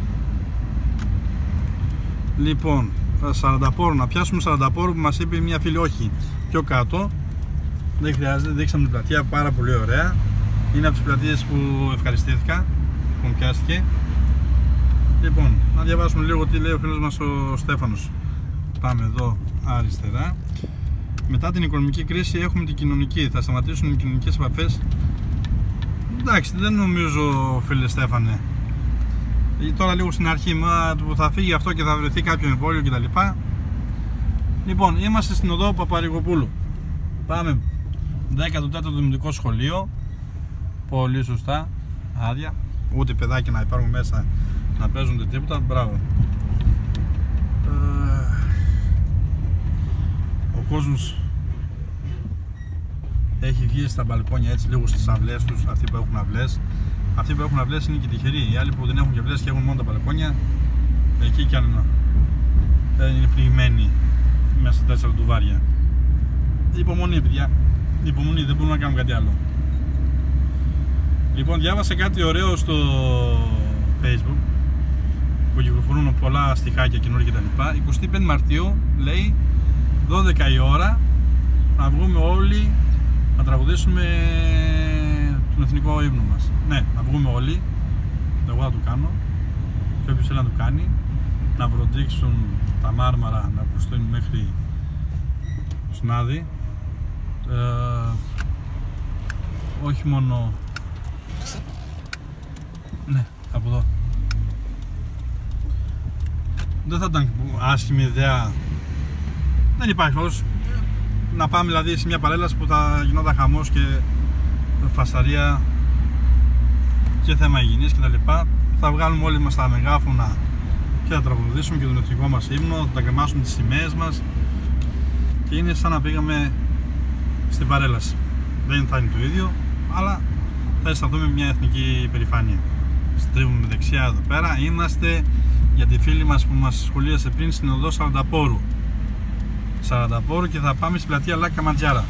Λοιπόν, σαρανταπόρο, να πιάσουμε σαρανταπόρο που μας είπε μια φίλη, όχι, πιο κάτω. Δεν χρειάζεται, δείξαμε την πλατεία, πάρα πολύ ωραία. Είναι από τις πλατείες που ευχαριστήθηκα, που μου πιάστηκε. Λοιπόν, να διαβάσουμε λίγο τι λέει ο φίλος μας ο Στέφανος. Πάμε εδώ αριστερά. Μετά την οικονομική κρίση έχουμε την κοινωνική. Θα σταματήσουν οι κοινωνικές επαφές. Εντάξει, δεν νομίζω, φίλε Στέφανε. Τώρα λίγο στην αρχή που θα φύγει αυτό και θα βρεθεί κάποιο εμβόλιο κτλ. Λοιπόν, είμαστε στην οδό Παπαρηγοπούλου. Πάμε δέκατο τέταρτο Δημοτικό Σχολείο. Πολύ σωστά. Άδεια. Ούτε παιδάκια να υπάρχουν μέσα να παίζονται τίποτα. Μπράβο. Ο κόσμος έχει βγει στα μπαλκόνια έτσι λίγο στις αυλές τους. Αυτοί που έχουν αυλές. Αυτοί που έχουν αυλές είναι και τυχεροί. Οι άλλοι που δεν έχουν και αυλές και έχουν μόνο τα μπαλκόνια, εκεί κι αν είναι πληγμένοι μέσα στα τέσσερα τουβάρια. Υπομονή, παιδιά. Υπομονή, δεν μπορούμε να κάνουμε κάτι άλλο. Λοιπόν, διάβασα κάτι ωραίο στο Facebook που κυκλοφορούν πολλά στιχάκια καινούργια κτλ. εικοστή πέμπτη Μαρτίου λέει δώδεκα η ώρα να βγούμε όλοι να τραγουδήσουμε τον εθνικό ύμνο μας. Ναι, να βγούμε όλοι. Εγώ θα το κάνω. Και όποιος θέλει να το κάνει, να βροντίξουν τα μάρμαρα, να προστείνουν μέχρι στον Άδη. Ε, όχι μόνο. Ναι, από εδώ. Δεν θα ήταν άσχημη ιδέα. Δεν υπάρχει λόγος να πάμε δηλαδή σε μια παρέλαση που θα γινόταν χαμός και φασαρία και θέμα υγιεινής κτλ. Θα βγάλουμε όλοι μας τα μεγάφωνα και θα τραγουδήσουμε και τον εθνικό μας ύμνο, θα τα κρεμάσουμε τις σημαίες μας και είναι σαν να πήγαμε στην παρέλαση. Δεν θα είναι το ίδιο, αλλά θα αισθανθούμε μια εθνική περηφάνεια. Στρίβουμε δεξιά εδώ πέρα. Είμαστε για τη φίλη μας που μας σχολίασε πριν στην οδό Σαρανταπόρου. Σαρανταπόρου και θα πάμε στην πλατεία Λάκα Ματζιάρα.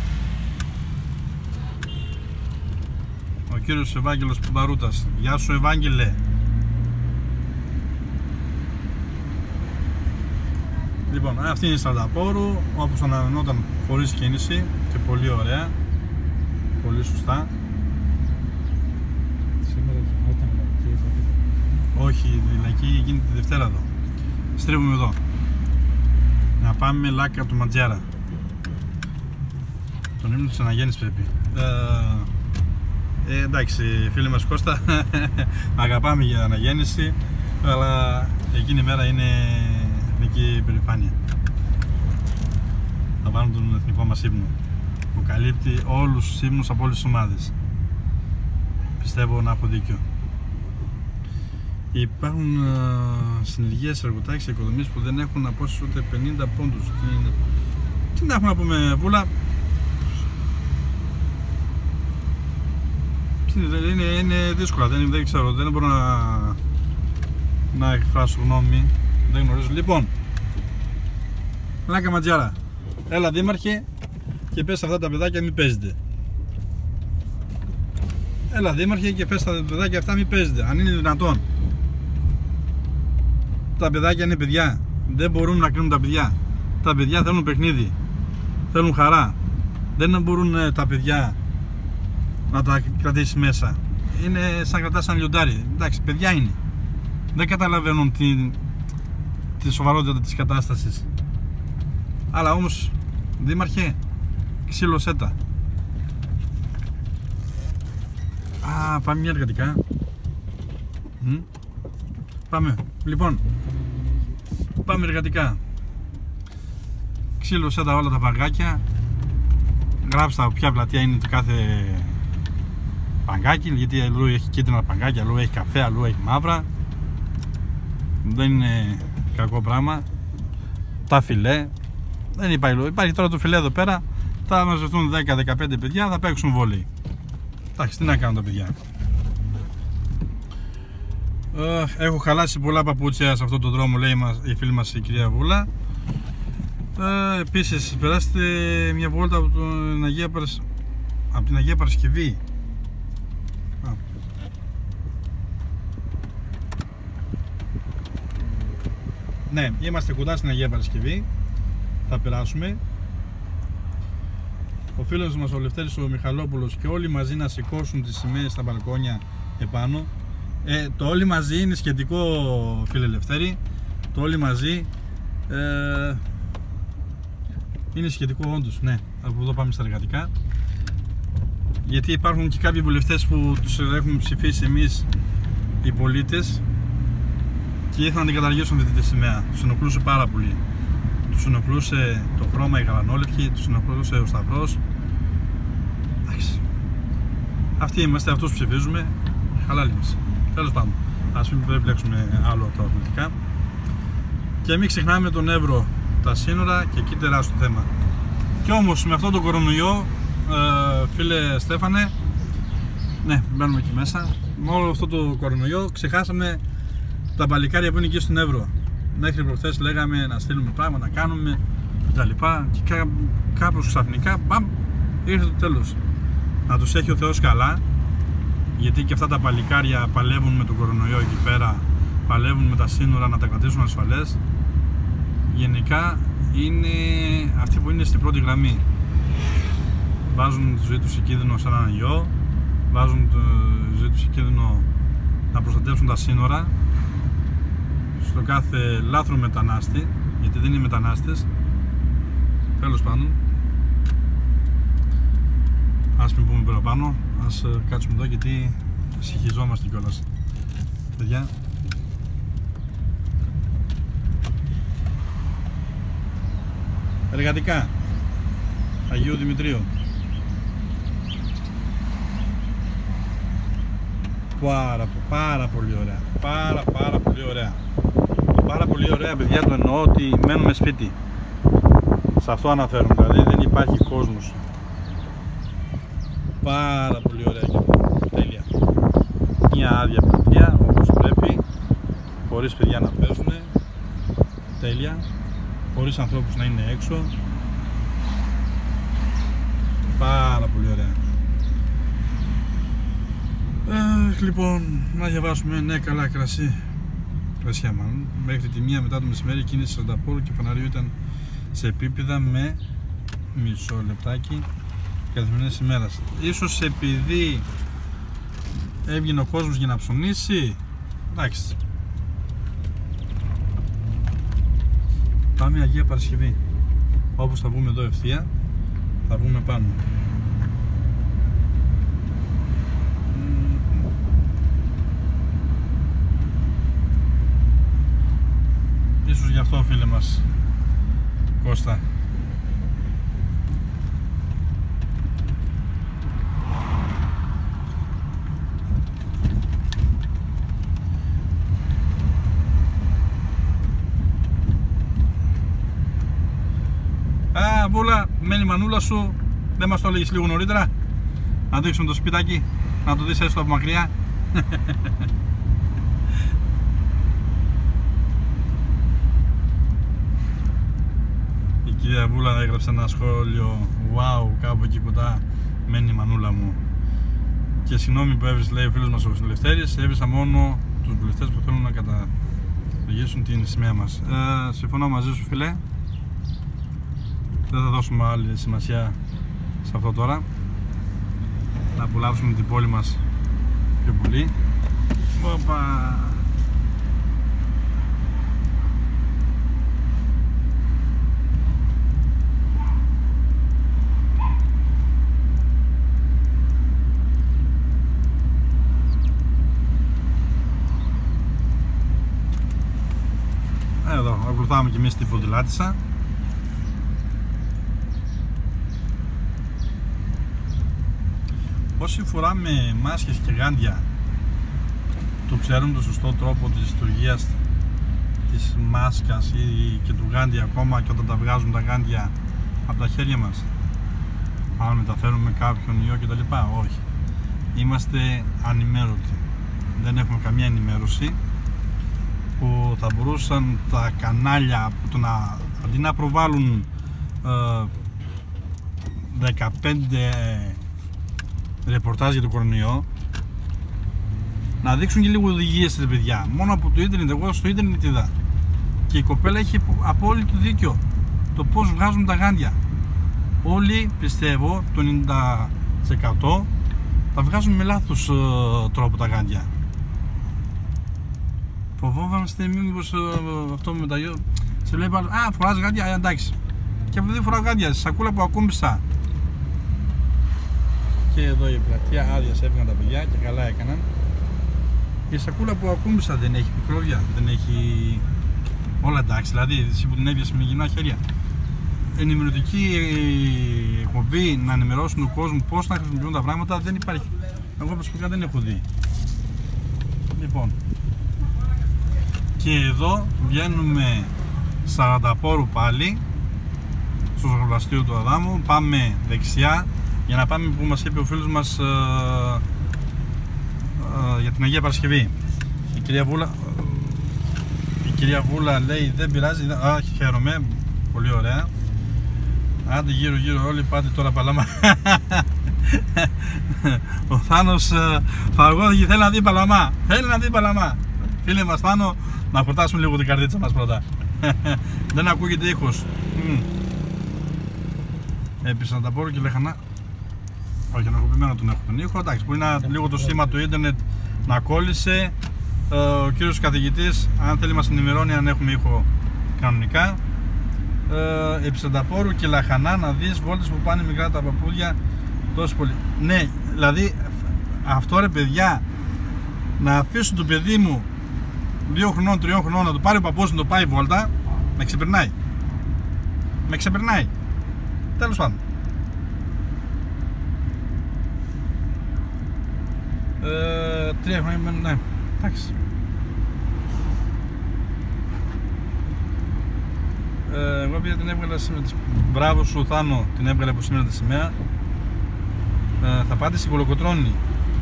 Ο κύριος Ευάγγελος Πουμπαρούτας. Γεια σου, Ευάγγελε. Λοιπόν, αυτή είναι η Σαρανταπόρου, όπως αναμενόταν, χωρίς κίνηση και πολύ ωραία. Πολύ σωστά. Σήμερα γινόταν λαϊκή εδώ. Όχι, η λαϊκή γίνεται τη Δευτέρα εδώ. Στρίβουμε εδώ. Να πάμε Λάκα του Ματζιάρα. Τον ύμνο της Αναγέννησης πρέπει. Ε, ε, εντάξει, φίλοι μας Κώστα, αγαπάμε για Αναγέννηση, αλλά εκείνη η μέρα είναι εθνική περηφάνεια. Θα βάλουμε τον εθνικό μας ύμνο που καλύπτει όλους τους ύμνους από όλες τις ομάδες. Πιστεύω να έχω δίκιο. Υπάρχουν uh, συνεργείες εργοτάξεις και οικοδομίες που δεν έχουν απόσταση ούτε πενήντα πόντους. Τι, τι να έχουμε να πούμε, Βούλα. Είναι, είναι δύσκολα, δεν, δεν ξέρω, δεν μπορώ να, να εκφράσω γνώμη. Δεν γνωρίζω. Λοιπόν, Λάκα Ματζιάρα. Έλα δήμαρχε και πες αυτά τα παιδάκια μην παίζετε. Έλα δήμαρχε και πες τα παιδάκια αυτά μην παίζετε. Αν είναι δυνατόν. Τα παιδάκια είναι παιδιά. Δεν μπορούν να κρίνουν τα παιδιά. Τα παιδιά θέλουν παιχνίδι. Θέλουν χαρά. Δεν μπορούν τα παιδιά να τα κρατήσει μέσα. Είναι σαν κρατάς ένα λιοντάρι. Εντάξει, παιδιά είναι. Δεν καταλαβαίνουν τη, τη σοβαρότητα της κατάστασης. Αλλά όμως, δήμαρχε, ξύλωσέ τα. Α, πάμε μια εργατικά. Μ? Πάμε. Λοιπόν, πάμε εργατικά. Ξύλωσέ τα όλα τα παγκάκια. Γράψτε ποια πλατεία είναι το κάθε παγκάκι, γιατί αλλού έχει κίτρινα παγκάκια, αλλού έχει καφέ, αλλού έχει μαύρα. Δεν είναι κακό πράγμα. Τα φιλέ. Δεν υπάρχει, υπάρχει τώρα το φιλέ εδώ πέρα. Θα μαζευτούν δέκα με δεκαπέντε παιδιά, θα παίξουν βόλεϊ. Εντάξει, τι να κάνουν τα παιδιά. Έχω χαλάσει πολλά παπούτσια σε αυτόν τον δρόμο, λέει η φίλη μας η κυρία Βούλα. Ε, επίσης, περάστε μια βόλτα από, τον Αγία Παρασ... από την Αγία Παρασκευή. Α. Ναι, είμαστε κοντά στην Αγία Παρασκευή. Θα περάσουμε. Ο φίλος μας ο Λευτέρης ο Μιχαλόπουλος και όλοι μαζί να σηκώσουν τις σημαίες στα μπαλκόνια επάνω. Ε, το όλοι μαζί είναι σχετικό, φίλε Λευτέρη. Το όλοι μαζί ε, είναι σχετικό όντως, ναι. Από εδώ πάμε στα εργατικά. Γιατί υπάρχουν και κάποιοι βουλευτές που τους έχουμε ψηφίσει εμείς οι πολίτες και ήθελαν να την καταργήσουν αυτή τη σημαία. Τους ενοχλούσε πάρα πολύ. Τους ενοχλούσε το χρώμα, η γαλανόλευκη, τους ενοχλούσε ο σταυρός. Εντάξει. Αυτοί είμαστε, αυτούς ψηφίζουμε. Χαλάλι μας. Τέλος πάντων, ας μην περιπλέξουμε άλλο τα πολιτικά. Και μην ξεχνάμε τον Εύρο, τα σύνορα και εκεί τεράστιο θέμα. Και όμως με αυτό το κορονοϊό, ε, φίλε Στέφανε, ναι, μπαίνουμε εκεί μέσα. Με όλο αυτό το κορονοϊό ξεχάσαμε τα παλικάρια που είναι εκεί στον Εύρο. Μέχρι προχθές λέγαμε να στείλουμε πράγματα, να κάνουμε κτλ. Και κά, κάπως ξαφνικά, μπαμ, ήρθε το τέλος. Να τους έχει ο Θεός καλά. Γιατί και αυτά τα παλικάρια παλεύουν με τον κορονοϊό εκεί πέρα, παλεύουν με τα σύνορα να τα κρατήσουν ασφαλές. Γενικά είναι αυτοί που είναι στην πρώτη γραμμή. Βάζουν τη ζωή τους σε κίνδυνο σε έναν ιό, βάζουν τη ζωή τους σε κίνδυνο να προστατεύσουν τα σύνορα στο κάθε λάθρο μετανάστη, γιατί δεν είναι μετανάστες. Τέλος πάντων, ας μην πούμε παραπάνω, ας κάτσουμε εδώ γιατί συγχυζόμαστε κιόλας. Παιδιά, εργατικά Αγίου Δημητρίου. Πάρα, πάρα πολύ ωραία. Πάρα πάρα πολύ ωραία. Πάρα πολύ ωραία, παιδιά, το εννοώ ότι μένουμε σπίτι. Σε αυτό αναφέρομαι, δηλαδή δεν υπάρχει κόσμος. Πάρα πολύ ωραία και αυτό. Τέλεια. Μια άδεια πλατεία όπως πρέπει, χωρίς παιδιά να παίζουν. Τέλεια. Χωρίς ανθρώπους να είναι έξω. Πάρα πολύ ωραία. Ε, λοιπόν, να διαβάσουμε. Ναι, καλά, κρασί. Κρασιά μάλλον. Μέχρι τη μία μετά το μεσημέρι η κίνηση Σανταπόρου και Φαναρίου ήταν σε επίπεδα με μισό λεπτάκι καθημερινές ημέρας. Ίσως επειδή έβγαινε ο κόσμος για να ψωνίσει. Εντάξει. Πάμε Αγία Παρασκευή. Όπως θα βγούμε εδώ ευθεία, θα βγούμε πάνω. Ίσως γι' αυτό, φίλε μας Κώστα. Α, Βούλα, μένει η μανούλα σου. Δεν μας το έλεγες λίγο νωρίτερα? Να δείξουμε το σπιτάκι, να το δεις έστω από μακριά. Η κυρία Βούλα έγραψε ένα σχόλιο. Wow, κάπου εκεί κοντά μένει η μανούλα μου. Και συγγνώμη που έβρισε, λέει ο φίλος μας ο Λευτέρης, έβρισα μόνο τους βουλευτές που θέλουν να καταργήσουν την σημαία μας. Ε, συμφωνώ μαζί σου, φίλε. Δεν θα δώσουμε άλλη σημασία σε αυτό τώρα. Να απολαύσουμε την πόλη μας πιο πολύ. Οπα. Εδώ, ακολουθάμε και εμείς την Ποδηλάτισσα. Όσοι φοράμε μάσκες και γάντια το ξέρουν το σωστό τρόπο της λειτουργίας της μάσκας ή και του γάντια, ακόμα και όταν τα βγάζουν τα γάντια από τα χέρια μας, αν μεταφέρουμε κάποιον ιό κτλ. Όχι. Είμαστε ανημέρωτοι. δεν έχουμε καμία ενημέρωση, που θα μπορούσαν τα κανάλια που το να, αντί να προβάλλουν ε, δεκαπέντε ρεπορτάζ για το κορονοϊό, να δείξουν και λίγο οδηγίες στα παιδιά. Μόνο από το ίντερνετ, εγώ στο ίντερνετ είδα. Και η κοπέλα έχει απόλυτο δίκιο. Το πώς βγάζουν τα γάντια. Όλοι, πιστεύω, το ενενήντα τοις εκατό τα βγάζουν με λάθος ε, τρόπο τα γάντια. Φοβόμαστε μήπως ε, αυτό με τα γιο. Σε λέει πάλι, α, φοράς γάντια, ε, εντάξει. Και αυτό δεν φοράω γάντια, σακούλα που ακούμπησα. Και εδώ η πλατεία άδεια, έφυγαν τα παιδιά και καλά έκαναν. Η σακούλα που ακούμπησα δεν έχει μικρόβια, δεν έχει όλα εντάξει, δηλαδή εσύ που την έβιασε με γυμνά χέρια. Ενημερωτική εκπομπή να ενημερώσουν τον κόσμο πώς να χρησιμοποιούν τα πράγματα δεν υπάρχει. Εγώ προσωπικά δεν έχω δει. Λοιπόν, και εδώ βγαίνουμε σαρανταπόρου πάλι στο ζαχαροπλαστείο του Αδάμου, πάμε δεξιά για να πάμε που μας είπε ο φίλος μας ε, ε, για την Αγία Παρασκευή. Η κυρία Βούλα, η κυρία Βούλα λέει δεν πειράζει, α, χαίρομαι, πολύ ωραία. Άντε γύρω γύρω όλοι, πάτε τώρα Παλαμά. Ο Θάνος φαγώθηκε, θέλει να δει Παλαμά, θέλει να δει Παλαμά. Φίλε μας Θάνο, να χορτάσουμε λίγο την καρδίτσα μας πρώτα. Δεν ακούγεται ήχος. Επί Σαρανταπόρου και Λαχανά. Όχι, ανακοπημένο τον έχω τον ήχο. Εντάξει, μπορεί να λίγο το σήμα του ίντερνετ να κόλλησε. Ο κύριος καθηγητής, αν θέλει μας ενημερώνει αν έχουμε ήχο κανονικά. Επί Σαρανταπόρου και Λαχανά να δεις βόλτες που πάνε μικρά τα παππούδια τόσο πολύ. Ναι, δηλαδή αυτό ρε παιδιά, να αφήσω το παιδί μου δύο χρονών, τριών χρονών να το πάρει ο παππούς να το πάει βόλτα, με ξεπερνάει. Με ξεπερνάει. Τέλος πάντων. Ε, τρία χρόνια μένουν, ναι. Εντάξει. Ε, εγώ πια την έβγαλα σήμερα. Μπράβο σου Θάνο, την έβγαλε από σήμερα τη σημαία. Ε, θα πάτε στην Κολοκοτρώνη.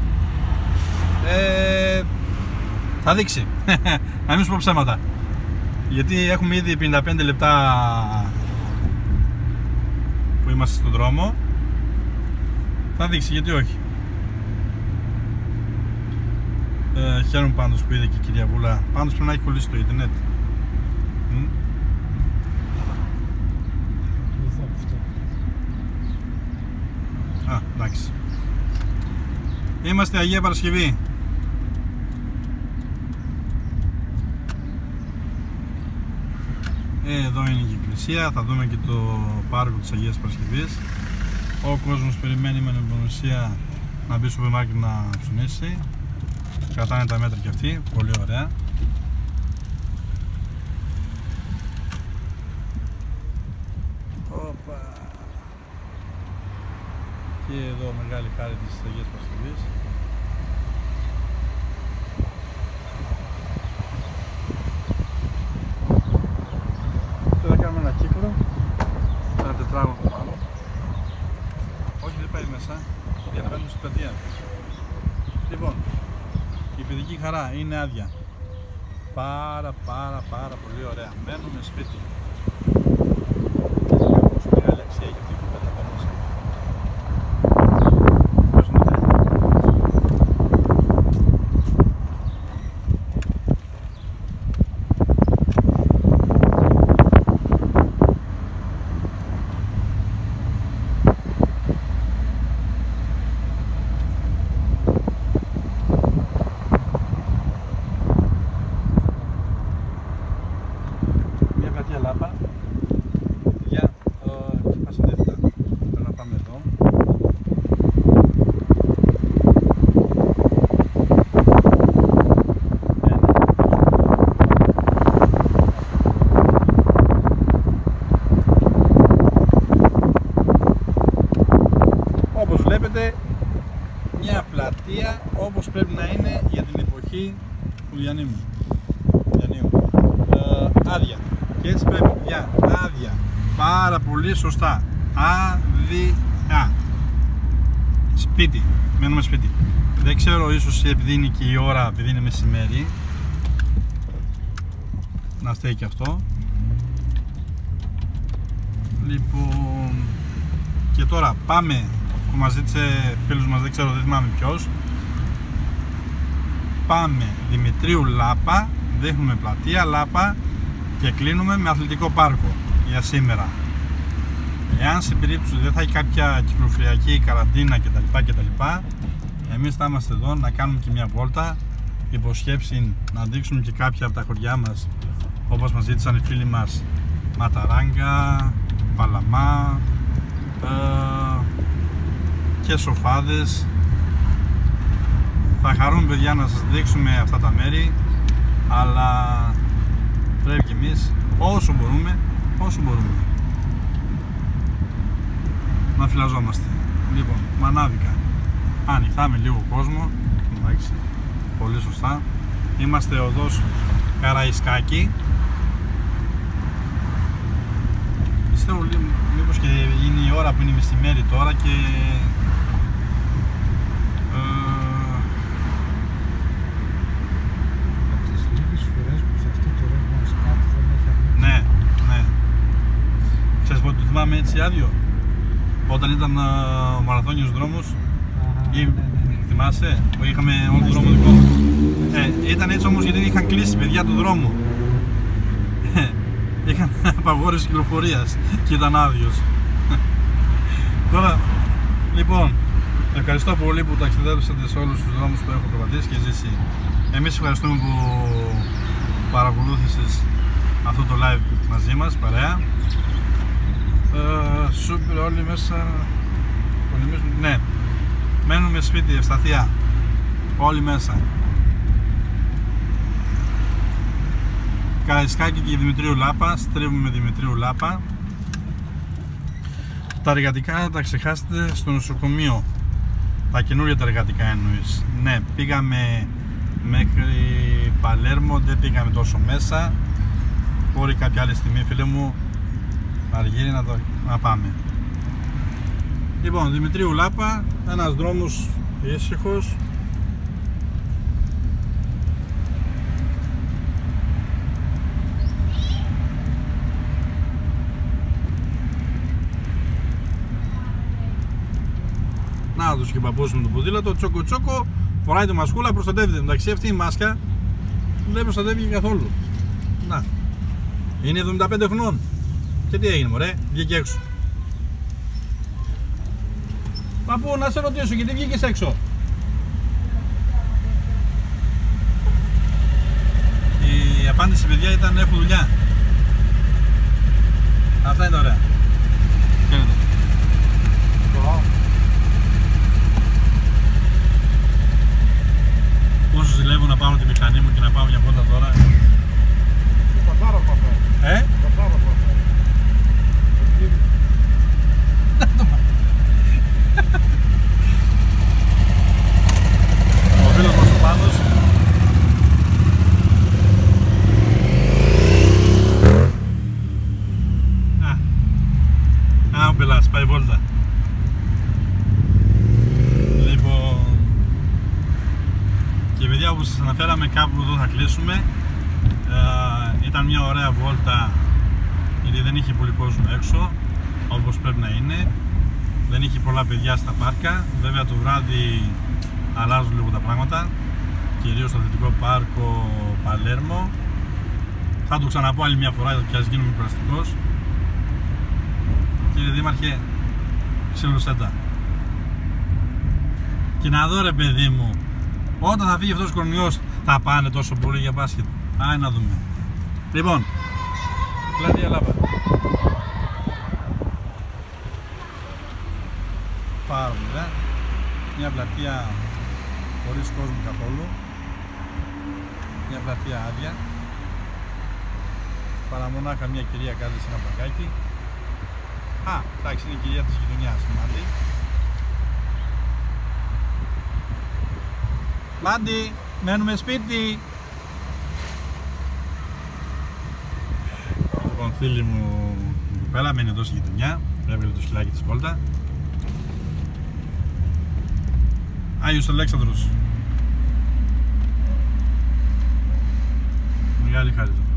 Ε, θα δείξει. Να μην σου πω ψέματα. Γιατί έχουμε ήδη πενήντα πέντε λεπτά που είμαστε στον δρόμο. Θα δείξει, γιατί όχι. Ε, χαίρομαι πάντως που είδε και η κυρία Βούλα. Πάντως πρέπει να έχει κολλήσει το ίντερνετ. Mm. Α, εντάξει. Είμαστε Αγία Παρασκευή. Ε, εδώ είναι η εκκλησία, θα δούμε και το πάρκο της Αγίας Παρασκευής. Ο κόσμος περιμένει με ανυπομονησία να μπει στο πεμάκι να ψωνίσει. Κρατάνε τα μέτρα και αυτοί, πολύ ωραία. Οπα. Και εδώ μεγάλη χάρη της Αγίας Παρασκευής. Τώρα κάνουμε ένα κύκλο, ένα τετράγωνο πάνω. Όχι, δεν πάει μέσα, για να μπαίνουμε στην πλατεία. Λοιπόν, η παιδική χαρά είναι άδεια. Πάρα πάρα πάρα πολύ ωραία. Μένουμε σπίτι. Πόσο μεγάλη αξία έχει αυτή η κουβέντα πάνω στο σπίτι. Μια πλατεία όπως πρέπει να είναι για την εποχή του Διανύμου. Διανύμου. Ε, άδεια. Και έτσι πρέπει, παιδιά, άδεια. Πάρα πολύ σωστά. Άδεια. Σπίτι, μένουμε σπίτι. Δεν ξέρω, ίσως επειδή είναι και η ώρα, επειδή είναι μεσημέρι, να φταίει και αυτό. Λοιπόν, και τώρα πάμε, που μας ζήτησε φίλους μας, δεν ξέρω, δεν θυμάμαι ποιος. Πάμε Δημητρίου Λάπα, δείχνουμε πλατεία Λάπα και κλείνουμε με αθλητικό πάρκο για σήμερα. Εάν σε περίπτωση δεν θα έχει κάποια κυκλοφοριακή καραντίνα κτλ, κτλ, εμείς θα είμαστε εδώ να κάνουμε και μια βόλτα, υποσχέψη να δείξουμε και κάποια από τα χωριά μας, όπως μας ζήτησαν οι φίλοι μας, Ματαράγκα, Παλαμά ε, και Σοφάδες. Θα χαρούμε, παιδιά, να σας δείξουμε αυτά τα μέρη, αλλά πρέπει και εμείς όσο μπορούμε, όσο μπορούμε να φυλαζόμαστε. Λοιπόν, Μανάδικα, ανοιχτά με λίγο κόσμο, εντάξει, πολύ σωστά. Είμαστε οδός Καραϊσκάκη. Πιστεύω μήπως και είναι η ώρα που είναι μεσημέρι τώρα και ε, από τις λίγες φορές που σε αυτό το ρεύμα κάτι δεν έχει ανοίξει. Ναι, ναι. Ξέρεις πότε το θυμάμαι έτσι άδειο? Όταν ήταν ο μαραθώνιος δρόμος. Α, ή, ναι, ναι, ναι. Θυμάσαι που είχαμε όλο τον δρόμο δικό. Ε, ήταν έτσι όμως γιατί είχαν κλείσει, παιδιά, το δρόμο. Είχαν απαγόρευση κυκλοφορίας και ήταν άδειος. Τώρα, λοιπόν, ευχαριστώ πολύ που ταξιδέψατε σε όλους τους δρόμους που έχω προπατήσει και ζήσει. Εμείς ευχαριστούμε που παρακολούθησες αυτό το live μαζί μας, παρέα. Ε, σούπερ, όλοι μέσα. Ναι, μένουμε σπίτι, ευσταθία. Όλοι μέσα. Καραϊσκάκη και Δημητρίου Λάπα, στρίβουμε Δημητρίου Λάπα. Τα εργατικά τα ξεχάσετε στο νοσοκομείο. Τα καινούργια τα εργατικά εννοείς. Ναι, πήγαμε μέχρι Παλέρμο, δεν πήγαμε τόσο μέσα. Μπορεί κάποια άλλη στιγμή, φίλε μου, αργύρι να, το, να πάμε. Λοιπόν, Δημητρίου Λάπα, ένας δρόμος ήσυχος. Να τους και παππούς με το ποδήλατο, τσόκο τσόκο, φοράει τη μασκούλα, προστατεύεται. Εντάξει, αυτή η μάσκα δεν προστατεύει καθόλου. Να, είναι εβδομήντα πέντε χρονών. Και τι έγινε, μωρέ, βγήκε έξω. Παππού, να σε ρωτήσω, γιατί βγήκες έξω? Η απάντηση, παιδιά, ήταν έχω δουλειά. Αυτά είναι ωραία. Χαίρετε. Πόσο ζηλεύω να πάρω τη μηχανή μου και να πάω μια βόλτα τώρα. Ε? Ο φίλος μας ο Πάνος. Α, α, ο πελάς, πάει βόλτα. Λοιπόν, και παιδιά, όπως σας αναφέραμε, κάπου εδώ θα κλείσουμε. Ε, ήταν μια ωραία βόλτα, γιατί δεν είχε πολύ κόσμο έξω, όπως πρέπει να είναι. Δεν είχε πολλά παιδιά στα πάρκα. Βέβαια το βράδυ αλλάζουν λίγο τα πράγματα, κυρίως στο Αθλητικό Πάρκο Παλέρμο. Θα το ξαναπώ άλλη μια φορά και ας γίνουμε κουραστικός. Κύριε Δήμαρχε, ξύλωσέ τα. Και να δω, ρε παιδί μου, όταν θα φύγει αυτός ο κορονοϊός θα πάνε τόσο πολύ για μπάσκετ? Α, να δούμε. Λοιπόν, πλατεία Λάπα. Πάρα ωραία. Μια πλατεία χωρίς κόσμο καθόλου. Μια πλατεία άδεια. Παραμονάχα μια κυρία κάθεται σε ένα μπαγκάκι. Α, εντάξει, είναι η κυρία της γειτονιάς. Μάντι. Μάντι, μένουμε σπίτι. Λοιπόν, φίλοι μου, η κοπέλα μένει εδώ στη γειτονιά. Έβγαλε το σκυλάκι της βόλτα. Άγιος Αλέξανδρος. Μεγάλη χάρη του.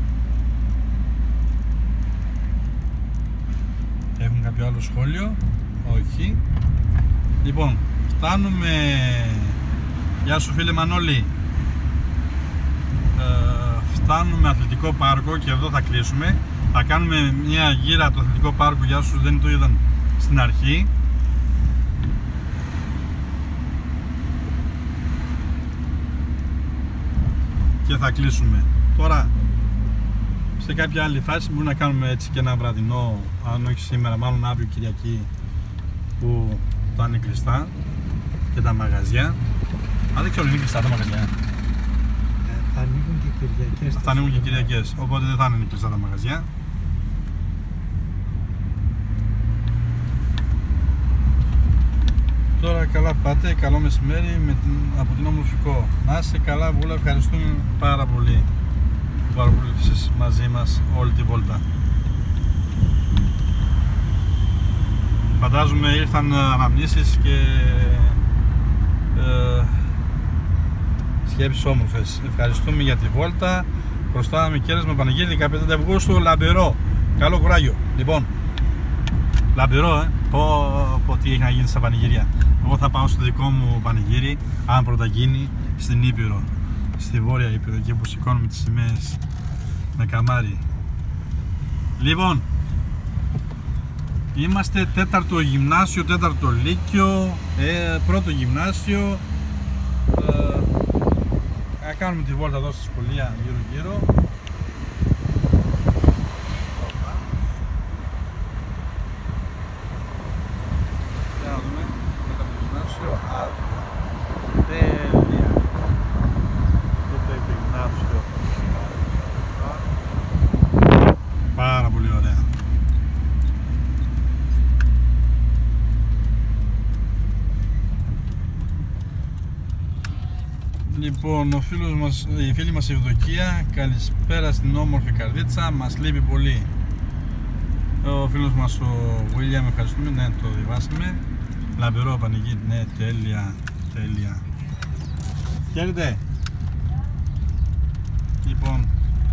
Έχουν κάποιο άλλο σχόλιο? Όχι. Λοιπόν, φτάνουμε. Γεια σου φίλε Μανώλη. ε, Φτάνουμε αθλητικό πάρκο και εδώ θα κλείσουμε. Θα κάνουμε μια γύρα το αθλητικό πάρκο για όσους δεν το είδαν στην αρχή. Και θα κλείσουμε. Τώρα σε κάποια άλλη φάση μπορούμε να κάνουμε έτσι και ένα βραδινό, αν όχι σήμερα, μάλλον αύριο Κυριακή, που θα είναι κλειστά και τα μαγαζιά. Αν δεν ξέρω, είναι κλειστά τα μαγαζιά. Ε, θα ανοίγουν και Κυριακές. Θα ανοίγουν και Κυριακές, οπότε δεν θα είναι κλειστά τα μαγαζιά. Τώρα καλά πάτε, καλό μεσημέρι με την, από την Ομορφικό. Να είστε καλά Βούλα, ευχαριστούμε πάρα πολύ που παρακολούθησες μαζί μας όλη τη βόλτα. Φαντάζομαι ήρθαν αναμνήσεις και ε, σκέψεις όμορφες. Ευχαριστούμε για τη βόλτα. Χρωστάμε κέρασμα Πανηγύρι δεκαπέντε Αυγούστου, Λαμπερό. Καλό κουράγιο. Λοιπόν, Λαμπερό, ε, πω, πω τι έχει να γίνει στα πανηγύρια. Εγώ θα πάω στο δικό μου πανηγύρι, αν πρώτα γίνει, στην Ήπειρο, στη Βόρεια Ήπειρο, εκεί που σηκώνουμε τις σημαίες με καμάρι. Λοιπόν, είμαστε τέταρτο γυμνάσιο, τέταρτο λύκειο, ε, πρώτο γυμνάσιο. Ε, θα κάνουμε τη βόλτα εδώ στη σχολεία γύρω γύρω. Τέλεια. Πάρα πολύ ωραία. Λοιπόν, ο φίλος μας, η φίλη μας Ευδοκία, καλησπέρα στην όμορφη καρδίτσα, μας λείπει πολύ. Ο φίλος μας ο William, ευχαριστούμε, ναι, το διαβάσαμε. Λαμπερό πανηγύρι, ναι, τέλεια, τέλεια. Χαίρετε. Λοιπόν,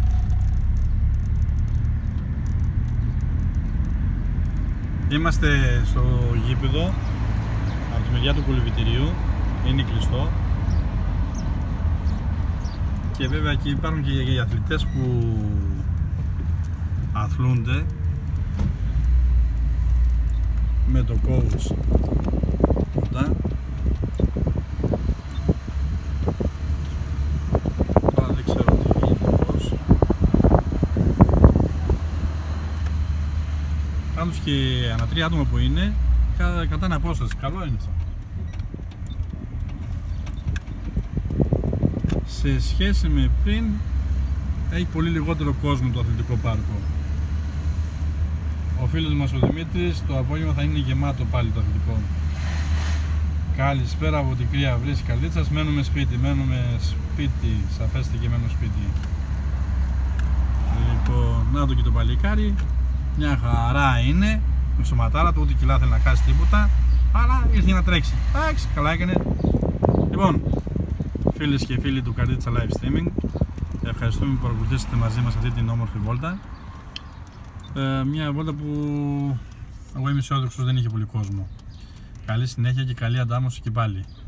είμαστε στο γήπεδο από τη μεριά του κολυβητηρίου, είναι κλειστό. Και βέβαια εκεί υπάρχουν και οι αθλητές που αθλούνται με το coach κοντά. Τώρα δεν ξέρω τι γίνεται πώς. Πάντως και ανά τρία άτομα που είναι κατά ένα απόσταση, καλό είναι αυτό. Σε σχέση με πριν έχει πολύ λιγότερο κόσμο το αθλητικό πάρκο. Ο φίλος μας ο Δημήτρης, το απόγευμα θα είναι γεμάτο πάλι το αθλητικό. Καλησπέρα από την Κρύα Βρύση Καρδίτσας. Μένουμε σπίτι, μένουμε σπίτι, σαφέστε και μένουμε σπίτι. Λοιπόν, να το και το παλικάρι, μια χαρά είναι, με σωματάρα του, ούτε κιλά θέλει να χάσει τίποτα, αλλά ήρθε για να τρέξει. Εντάξει, καλά έκανε. Λοιπόν, φίλες και φίλοι του Καρδίτσα Live Streaming, ευχαριστούμε που παρακολουθήσατε μαζί μας αυτή την όμορφη βόλτα. Ε, μια βόλτα που εγώ είμαι αισιόδοξος, δεν είχε πολύ κόσμο. Καλή συνέχεια και καλή αντάμωση και πάλι.